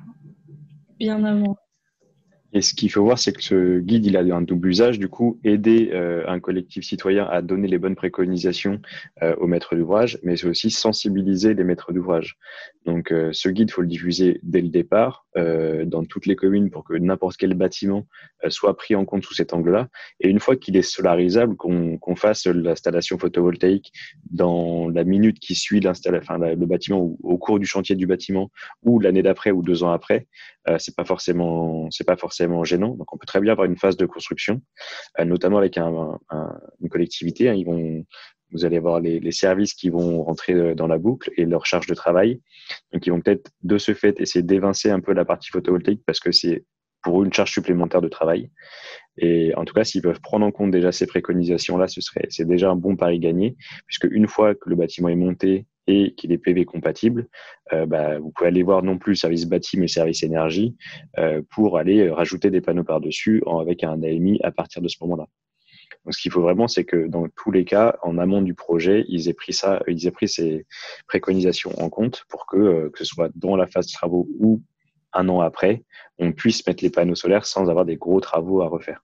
Bien avant. Et ce qu'il faut voir, c'est que ce guide, il a un double usage. Du coup, aider euh, un collectif citoyen à donner les bonnes préconisations euh, aux maîtres d'ouvrage, mais c'est aussi sensibiliser les maîtres d'ouvrage. Donc, euh, ce guide, il faut le diffuser dès le départ, euh, dans toutes les communes, pour que n'importe quel bâtiment euh, soit pris en compte sous cet angle-là. Et une fois qu'il est solarisable, qu'on qu'on fasse l'installation photovoltaïque dans la minute qui suit l'installation, enfin, le bâtiment, ou au cours du chantier du bâtiment, ou l'année d'après, ou deux ans après, euh, c'est pas forcément, c'est pas forcément gênant. Donc, on peut très bien avoir une phase de construction, euh, notamment avec un, un, une collectivité. Hein, ils vont, vous allez avoir les, les services qui vont rentrer dans la boucle et leur charge de travail. Donc, ils vont peut-être, de ce fait, essayer d'évincer un peu la partie photovoltaïque parce que c'est pour eux une charge supplémentaire de travail. Et en tout cas, s'ils peuvent prendre en compte déjà ces préconisations-là, ce serait, c'est déjà un bon pari gagné, puisque une fois que le bâtiment est monté et qu'il est P V compatible, euh, bah, vous pouvez aller voir non plus le service bâti, mais le service énergie, euh, pour aller rajouter des panneaux par-dessus avec un A M I à partir de ce moment-là. Donc, ce qu'il faut vraiment, c'est que dans tous les cas, en amont du projet, ils aient pris ça, ils aient pris ces préconisations en compte pour que, euh, que ce soit dans la phase de travaux ou un an après, on puisse mettre les panneaux solaires sans avoir des gros travaux à refaire.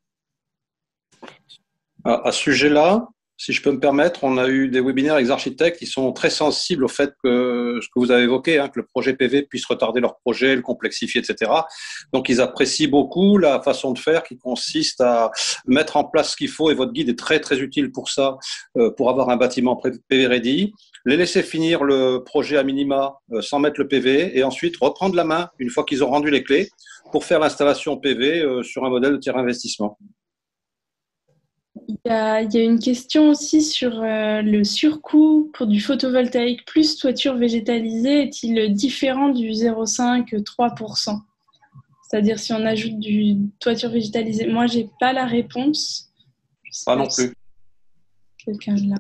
À, à ce sujet-là, si je peux me permettre, on a eu des webinaires avec les architectes qui sont très sensibles au fait que ce que vous avez évoqué, hein, que le projet P V puisse retarder leur projet, le complexifier, et cetera. Donc, ils apprécient beaucoup la façon de faire qui consiste à mettre en place ce qu'il faut, et votre guide est très, très utile pour ça, euh, pour avoir un bâtiment P V ready, les laisser finir le projet à minima euh, sans mettre le P V, et ensuite reprendre la main une fois qu'ils ont rendu les clés pour faire l'installation P V euh, sur un modèle de tiers investissement. Il y a, il y a une question aussi sur euh, le surcoût pour du photovoltaïque plus toiture végétalisée est-il différent du zéro virgule cinq trois pour cent? C'est-à-dire si on ajoute du toiture végétalisée. Moi, j'ai pas la réponse. Pas non plus. Quelqu'un là.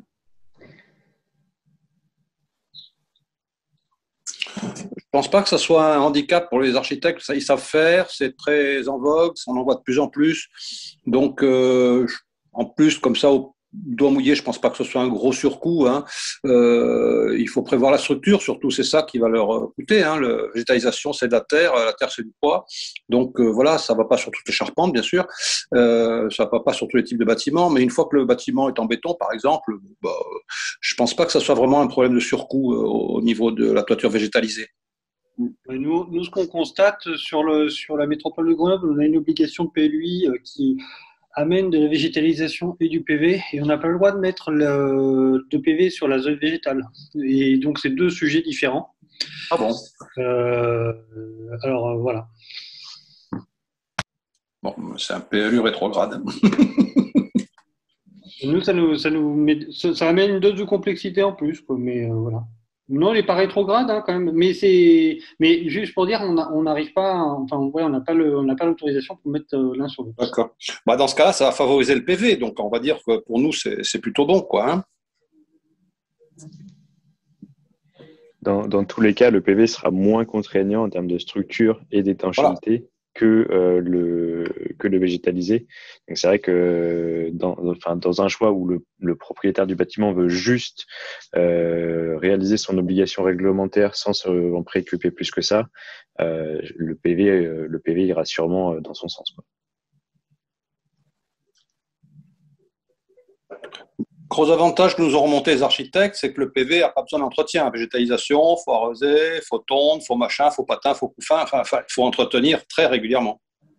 Je pense pas que ça soit un handicap pour les architectes. Ça, ils savent faire, c'est très en vogue, on en voit de plus en plus. Donc, euh, en plus, comme ça, au doigt mouillé, je pense pas que ce soit un gros surcoût. Hein. Euh, il faut prévoir la structure, surtout, c'est ça qui va leur coûter. Hein. La végétalisation, c'est de la terre, la terre, c'est du poids. Donc, euh, voilà, ça va pas sur toutes les charpentes, bien sûr. Euh, ça va pas sur tous les types de bâtiments. Mais une fois que le bâtiment est en béton, par exemple, bah, je pense pas que ça soit vraiment un problème de surcoût euh, au niveau de la toiture végétalisée. Nous, nous, ce qu'on constate sur, le, sur la métropole de Grenoble, on a une obligation de P L U I qui amène de la végétalisation et du P V, et on n'a pas le droit de mettre le, de P V sur la zone végétale. Et donc, c'est deux sujets différents. Ah bon euh, Alors, euh, voilà. Bon, c'est un P L U rétrograde. Nous, ça nous, ça nous met, ça, ça amène une dose de complexité en plus, quoi, mais euh, voilà. Non, il n'est pas rétrograde hein, quand même, mais c'est, mais juste pour dire, on n'arrive pas, à, enfin, ouais, on n'a pas le, on n'a pas l'autorisation pour mettre euh, l'un sur l'autre. D'accord. Bah, dans ce cas-là, ça va favoriser le P V, donc on va dire que pour nous, c'est plutôt bon, quoi. Hein. Dans, dans tous les cas, le P V sera moins contraignant en termes de structure et d'étanchéité. Voilà. Que, euh, le, que le végétalisé. Donc c'est vrai que dans, enfin, dans un choix où le, le propriétaire du bâtiment veut juste euh, réaliser son obligation réglementaire sans s'en préoccuper plus que ça, euh, le P V, euh, le P V ira sûrement dans son sens, quoi. Gros avantage que nous ont remonté les architectes, c'est que le P V n'a pas besoin d'entretien. Végétalisation, il faut arroser, il faut tondre, il faut machin, il faut patin, il faut couffin, enfin, enfin, il faut entretenir très régulièrement.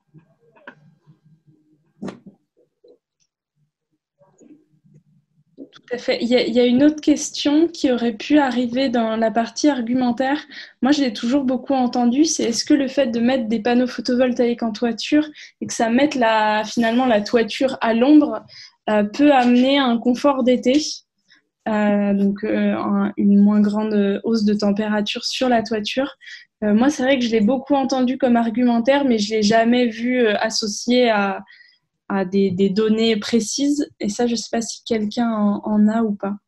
Tout à fait. Il y, a, il y a une autre question qui aurait pu arriver dans la partie argumentaire. Moi, je l'ai toujours beaucoup entendu, c'est est-ce que le fait de mettre des panneaux photovoltaïques en toiture et que ça mette la, finalement la toiture à l'ombre euh, peut amener un confort d'été, euh, donc euh, un, une moins grande hausse de température sur la toiture. Euh, moi, c'est vrai que je l'ai beaucoup entendu comme argumentaire, mais je ne l'ai jamais vu euh, associé à à des, des données précises. Et ça, je ne sais pas si quelqu'un en, en a ou pas.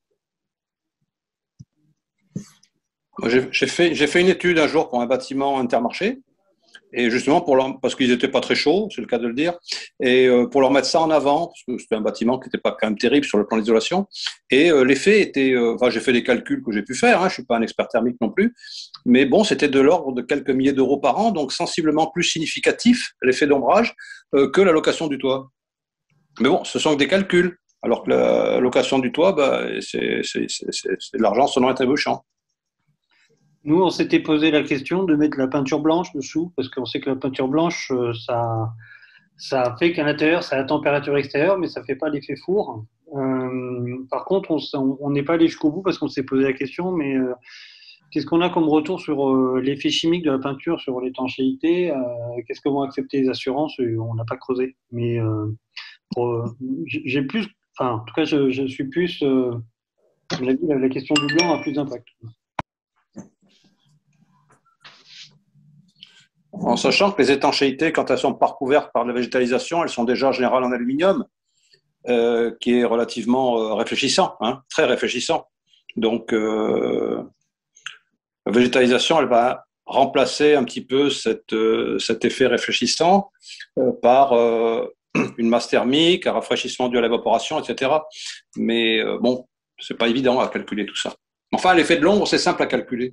J'ai fait, j'ai fait une étude un jour pour un bâtiment Intermarché, et justement pour leur, parce qu'ils n'étaient pas très chauds, c'est le cas de le dire, et euh, pour leur mettre ça en avant, parce que c'était un bâtiment qui n'était pas quand même terrible sur le plan d'isolation, et euh, l'effet était, euh, enfin j'ai fait des calculs que j'ai pu faire, hein, je ne suis pas un expert thermique non plus, mais bon, c'était de l'ordre de quelques milliers d'euros par an, donc sensiblement plus significatif, l'effet d'ombrage, euh, que la location du toit. Mais bon, ce sont que des calculs, alors que la location du toit, bah, c'est de l'argent selon un trébuchant. Nous, on s'était posé la question de mettre la peinture blanche dessous, parce qu'on sait que la peinture blanche, ça, ça fait qu'à l'intérieur, ça a la température extérieure, mais ça ne fait pas l'effet four. Euh, par contre, on n'est pas allé jusqu'au bout parce qu'on s'est posé la question, mais euh, qu'est-ce qu'on a comme retour sur euh, l'effet chimique de la peinture sur l'étanchéité? euh, Qu'est-ce que vont accepter les assurances? On n'a pas creusé. Mais euh, j'ai plus, enfin, en tout cas, je, je suis plus, euh, la, la question du blanc a plus d'impact. En sachant que les étanchéités, quand elles sont pas recouvertes par la végétalisation, elles sont déjà en général en aluminium, euh, qui est relativement euh, réfléchissant, hein, très réfléchissant. Donc, euh, la végétalisation, elle va remplacer un petit peu cette, euh, cet effet réfléchissant euh, par euh, une masse thermique, un rafraîchissement dû à l'évaporation, et cetera. Mais euh, bon, c'est pas évident à calculer tout ça. Enfin, l'effet de l'ombre, c'est simple à calculer.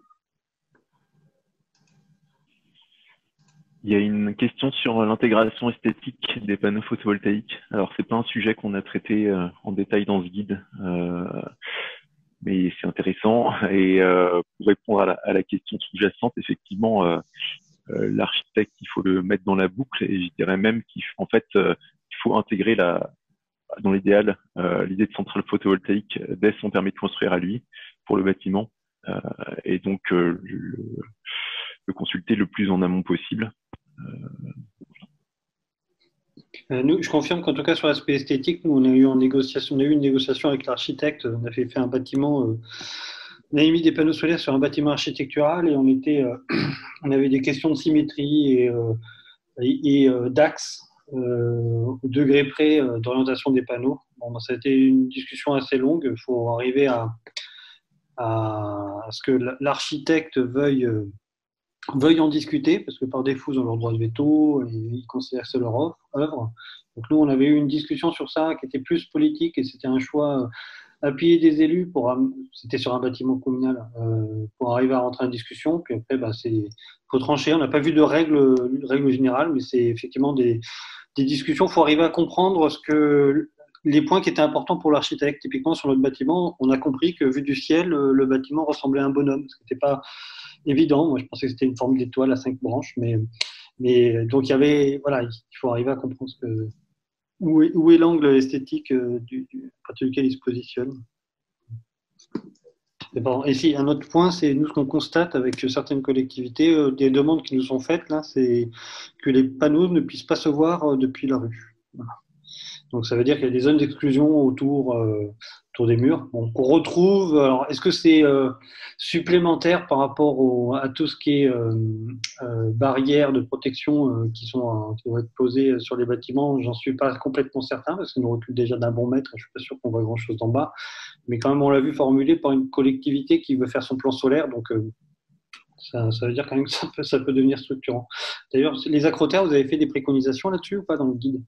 Il y a une question sur l'intégration esthétique des panneaux photovoltaïques. Alors, c'est pas un sujet qu'on a traité euh, en détail dans ce guide, euh, mais c'est intéressant. Et euh, pour répondre à la, à la question sous-jacente, effectivement, euh, euh, l'architecte, il faut le mettre dans la boucle, et je dirais même qu'en fait, euh, il faut intégrer la, dans l'idéal, euh, l'idée de centrale photovoltaïque dès son permis de construire à lui pour le bâtiment, euh, et donc euh, le, le consulter le plus en amont possible. Euh, nous, je confirme qu'en tout cas sur l'aspect esthétique, nous on a eu en négociation, on a eu une négociation avec l'architecte. On avait fait un bâtiment, euh, on avait mis des panneaux solaires sur un bâtiment architectural et on était, euh, on avait des questions de symétrie et, euh, et, et euh, d'axe euh, au degré près euh, d'orientation des panneaux. Bon, ben, ça a été une discussion assez longue. Il faut arriver à, à, à ce que l'architecte veuille euh, veuillent en discuter, parce que par défaut, ils ont leur droit de veto, et ils considèrent que c'est leur œuvre. Donc nous, on avait eu une discussion sur ça qui était plus politique, et c'était un choix appuyé des élus, pour, c'était sur un bâtiment communal, euh, pour arriver à rentrer en discussion. Puis après, bah, c'est faut trancher. On n'a pas vu de règles règle générale, mais c'est effectivement des, des discussions. Il faut arriver à comprendre ce que les points qui étaient importants pour l'architecte. Typiquement, sur notre bâtiment, on a compris que, vu du ciel, le bâtiment ressemblait à un bonhomme, ce qui n'était pas évident. Moi, je pensais que c'était une forme d'étoile à cinq branches, mais, mais donc il y avait, voilà, il faut arriver à comprendre ce que, où est, où est l'angle esthétique du, du, à partir duquel il se positionne. Et, bon, et si, un autre point, c'est nous ce qu'on constate avec certaines collectivités, euh, des demandes qui nous sont faites là, c'est que les panneaux ne puissent pas se voir euh, depuis la rue. Voilà. Donc ça veut dire qu'il y a des zones d'exclusion autour, euh, autour des murs. Bon, qu'on retrouve. Alors, est-ce que c'est euh, supplémentaire par rapport au, à tout ce qui est euh, euh, barrières de protection euh, qui, sont, euh, qui vont être posées sur les bâtiments? J'en suis pas complètement certain parce que nous recule déjà d'un bon mètre. Je suis pas sûr qu'on voit grand-chose d'en bas. Mais quand même, on l'a vu formulé par une collectivité qui veut faire son plan solaire. Donc, euh, ça, ça veut dire quand même que ça peut, ça peut devenir structurant. D'ailleurs, les acrotères, vous avez fait des préconisations là-dessus ou pas dans le guide?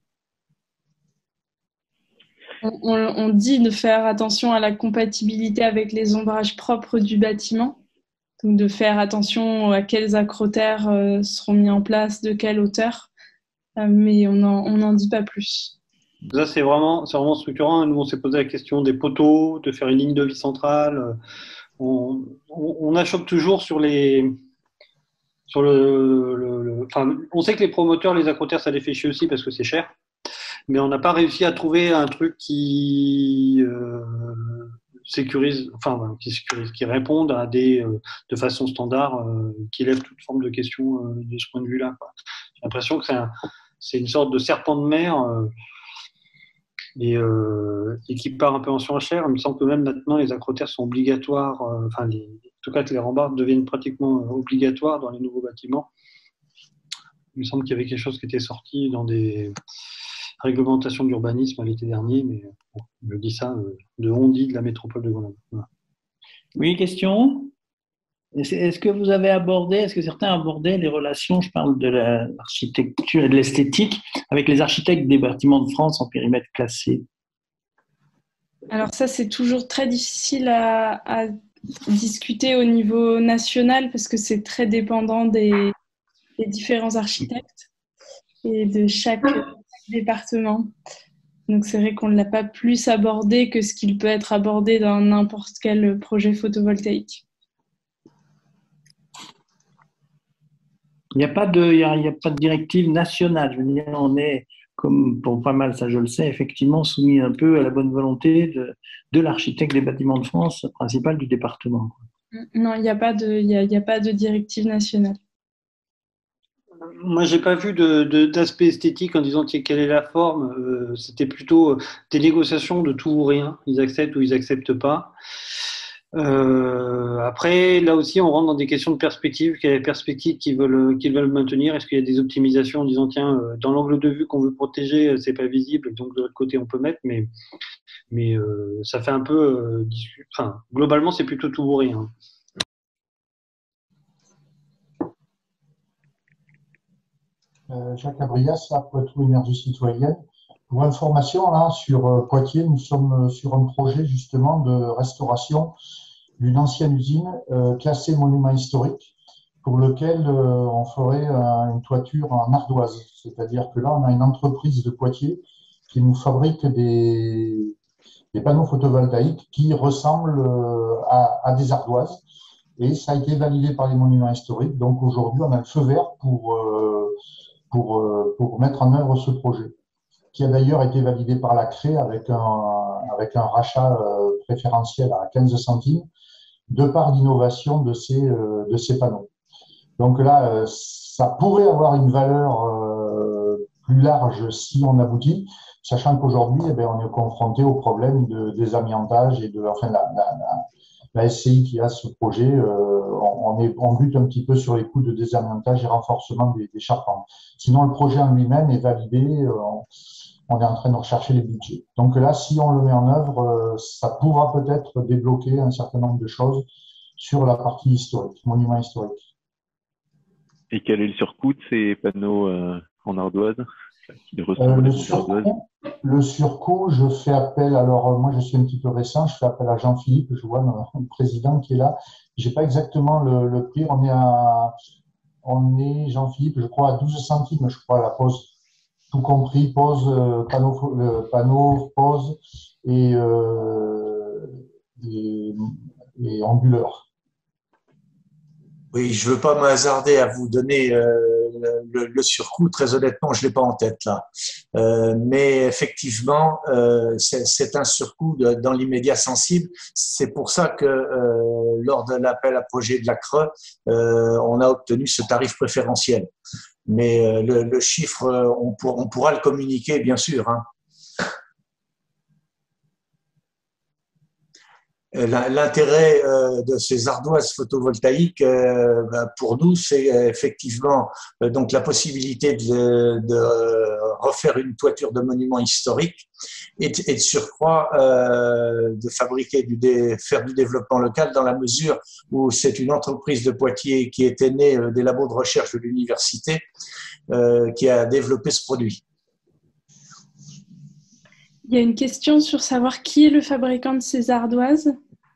On, on dit de faire attention à la compatibilité avec les ombrages propres du bâtiment, donc de faire attention à quels acrotères euh, seront mis en place, de quelle hauteur, euh, mais on n'en dit pas plus. Ça, c'est vraiment, c'est vraiment structurant. Nous, on s'est posé la question des poteaux, de faire une ligne de vie centrale. On, on, on achoppe toujours sur les... Sur le, le, le, enfin, on sait que les promoteurs, les acrotères, ça les fait chier aussi parce que c'est cher. Mais on n'a pas réussi à trouver un truc qui euh, sécurise, enfin, qui sécurise, qui réponde à des, euh, de façon standard, euh, qui lève toute forme de question euh, de ce point de vue-là. J'ai l'impression que c'est un, c'est une sorte de serpent de mer euh, et, euh, et qui part un peu en surenchère. Il me semble que même maintenant, les acrotères sont obligatoires, euh, enfin, les, en tout cas, que les rambardes deviennent pratiquement obligatoires dans les nouveaux bâtiments. Il me semble qu'il y avait quelque chose qui était sorti dans des réglementation d'urbanisme l'été dernier, mais bon, je dis ça de Hondy, de la métropole de Grenoble. Voilà. Oui, question? Est-ce que vous avez abordé, est-ce que certains abordaient les relations, je parle de l'architecture et de l'esthétique, avec les architectes des bâtiments de France en périmètre classé? Alors ça, c'est toujours très difficile à, à discuter au niveau national parce que c'est très dépendant des, des différents architectes et de chaque département. Donc c'est vrai qu'on ne l'a pas plus abordé que ce qu'il peut être abordé dans n'importe quel projet photovoltaïque. Il n'y a pas de, il y a, il y a pas de directive nationale. Je veux dire, on est, comme pour pas mal, ça je le sais, effectivement soumis un peu à la bonne volonté de, de l'architecte des bâtiments de France, principal du département. Non, il n'y a pas de, il y a, il y a pas de directive nationale. Moi, j'ai pas vu de, de, d'aspect esthétique en disant quelle est la forme. Euh, c'était plutôt des négociations de tout ou rien. Ils acceptent ou ils acceptent pas. Euh, après, là aussi, on rentre dans des questions de perspective. Quelles perspectives qu'ils veulent, qu'ils veulent maintenir? Est-ce qu'il y a des optimisations en disant tiens, dans l'angle de vue qu'on veut protéger, c'est pas visible, donc de l'autre côté on peut mettre, mais mais euh, ça fait un peu. Euh, enfin, globalement, c'est plutôt tout ou rien. Euh, Jacques Abrias, à Poitou Énergie Citoyenne. Pour information, là, sur euh, Poitiers, nous sommes sur un projet justement de restauration d'une ancienne usine euh, classée monument historique, pour lequel euh, on ferait euh, une toiture en ardoise. C'est-à-dire que là, on a une entreprise de Poitiers qui nous fabrique des, des panneaux photovoltaïques qui ressemblent euh, à, à des ardoises. Et ça a été validé par les monuments historiques. Donc aujourd'hui, on a le feu vert pour, euh, pour, euh, pour mettre en œuvre ce projet, qui a d'ailleurs été validé par la C R E avec un, avec un rachat euh, préférentiel à quinze centimes, de part d'innovation de ces, de ces panneaux. Donc là, ça pourrait avoir une valeur plus large si on aboutit, sachant qu'aujourd'hui, eh bien, on est confronté au problème de désamiantage et de, enfin, la, la, la, la S C I qui a ce projet, euh, on, est, on bute un petit peu sur les coûts de désamiantage et renforcement des, des charpentes. Sinon, le projet en lui-même est validé, euh, on, on est en train de rechercher les budgets. Donc là, si on le met en œuvre, euh, ça pourra peut-être débloquer un certain nombre de choses sur la partie historique, monument historique. Et quel est le surcoût de ces panneaux euh, en ardoise qui euh, le, surcoût, le surcoût, je fais appel, alors moi je suis un petit peu récent, je fais appel à Jean-Philippe, je vois le président qui est là. J'ai pas exactement le, le prix, on est à, on est, Jean-Philippe, je crois à douze centimes, je crois, à la pose. Tout compris, pose, euh, panneau, euh, panneau, pose et, euh, et, et onduleur. Oui, je ne veux pas me hasarder à vous donner euh, le, le surcoût. Très honnêtement, je ne l'ai pas en tête là. Euh, mais effectivement, euh, c'est un surcoût de, dans l'immédiat sensible. C'est pour ça que euh, lors de l'appel à projet de la C R E, euh, on a obtenu ce tarif préférentiel. Mais euh, le, le chiffre, on, pour, on pourra le communiquer, bien sûr. Hein. L'intérêt euh, de ces ardoises photovoltaïques, euh, ben pour nous, c'est effectivement euh, donc la possibilité de, de refaire une toiture de monument historique et, et de surcroît euh, de fabriquer du dé, faire du développement local dans la mesure où c'est une entreprise de Poitiers qui était née euh, des labos de recherche de l'université euh, qui a développé ce produit. Il y a une question sur savoir qui est le fabricant de ces ardoises.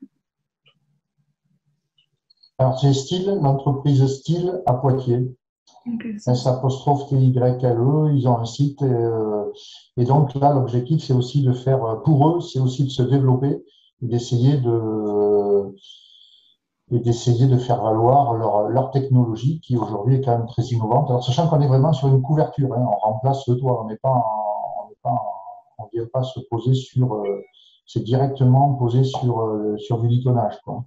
Alors, c'est Style, l'entreprise Style à Poitiers. Okay. S apostrophe T Y L E, ils ont un site. Et, euh, et donc là, l'objectif, c'est aussi de faire, pour eux, c'est aussi de se développer et d'essayer de, et d'essayer de faire valoir leur, leur technologie qui aujourd'hui est quand même très innovante. Alors, sachant qu'on est vraiment sur une couverture, hein, on remplace le toit, on n'est pas, en, on n'est pas en, on ne vient pas se poser sur, euh, c'est directement posé sur, euh, sur du litonnage, quoi.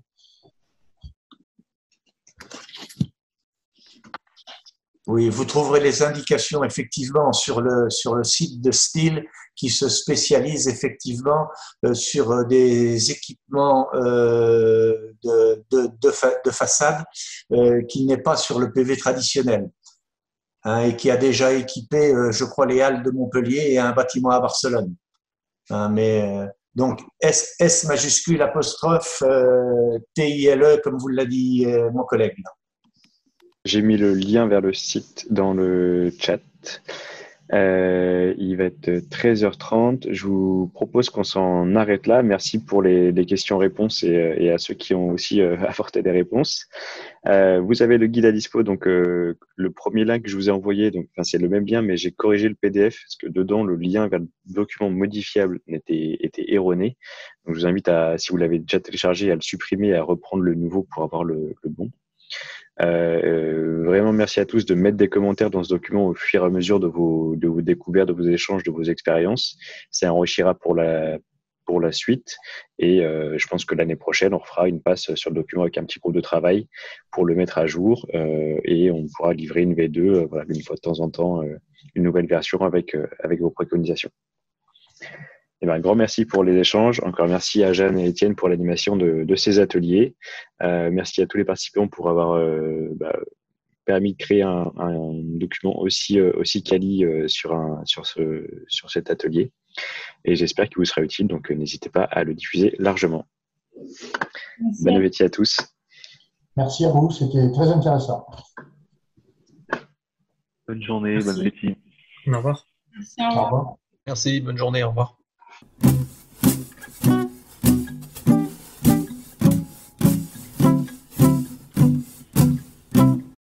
Oui, vous trouverez les indications effectivement sur le, sur le site de Style qui se spécialise effectivement euh, sur des équipements euh, de, de, de, fa de façade euh, qui n'est pas sur le P V traditionnel. Hein, et qui a déjà équipé, euh, je crois, les Halles de Montpellier et un bâtiment à Barcelone. Hein, mais euh, donc S, S majuscule apostrophe euh, T I L E, comme vous l'a dit euh, mon collègue. J'ai mis le lien vers le site dans le chat. Euh, il va être treize heures trente. Je vous propose qu'on s'en arrête là. Merci pour les, les questions-réponses et, et à ceux qui ont aussi euh, apporté des réponses. Euh, vous avez le guide à dispo. Donc, euh, le premier lien que je vous ai envoyé, donc, enfin, c'est le même lien, mais j'ai corrigé le P D F parce que dedans, le lien vers le document modifiable était, était erroné. Donc, je vous invite à, si vous l'avez déjà téléchargé, à le supprimer et à reprendre le nouveau pour avoir le, le bon. Euh, vraiment merci à tous de mettre des commentaires dans ce document au fur et à mesure de vos, de vos découvertes, de vos échanges, de vos expériences. Ça enrichira pour la, pour la suite et euh, je pense que l'année prochaine on fera une passe sur le document avec un petit groupe de travail pour le mettre à jour euh, et on pourra livrer une V deux euh, voilà, une fois de temps en temps euh, une nouvelle version avec, euh, avec vos préconisations. Eh bien, un grand merci pour les échanges. Encore merci à Jeanne et Étienne pour l'animation de, de ces ateliers. Euh, merci à tous les participants pour avoir euh, bah, permis de créer un, un document aussi, euh, aussi quali euh, sur, un, sur, ce, sur cet atelier. Et j'espère qu'il vous sera utile, donc euh, n'hésitez pas à le diffuser largement. Merci. Bon appétit à tous. Merci à vous, c'était très intéressant. Bonne journée, merci. Bon appétit. Au revoir. Merci, au revoir. Au revoir. Merci, bonne journée, au revoir.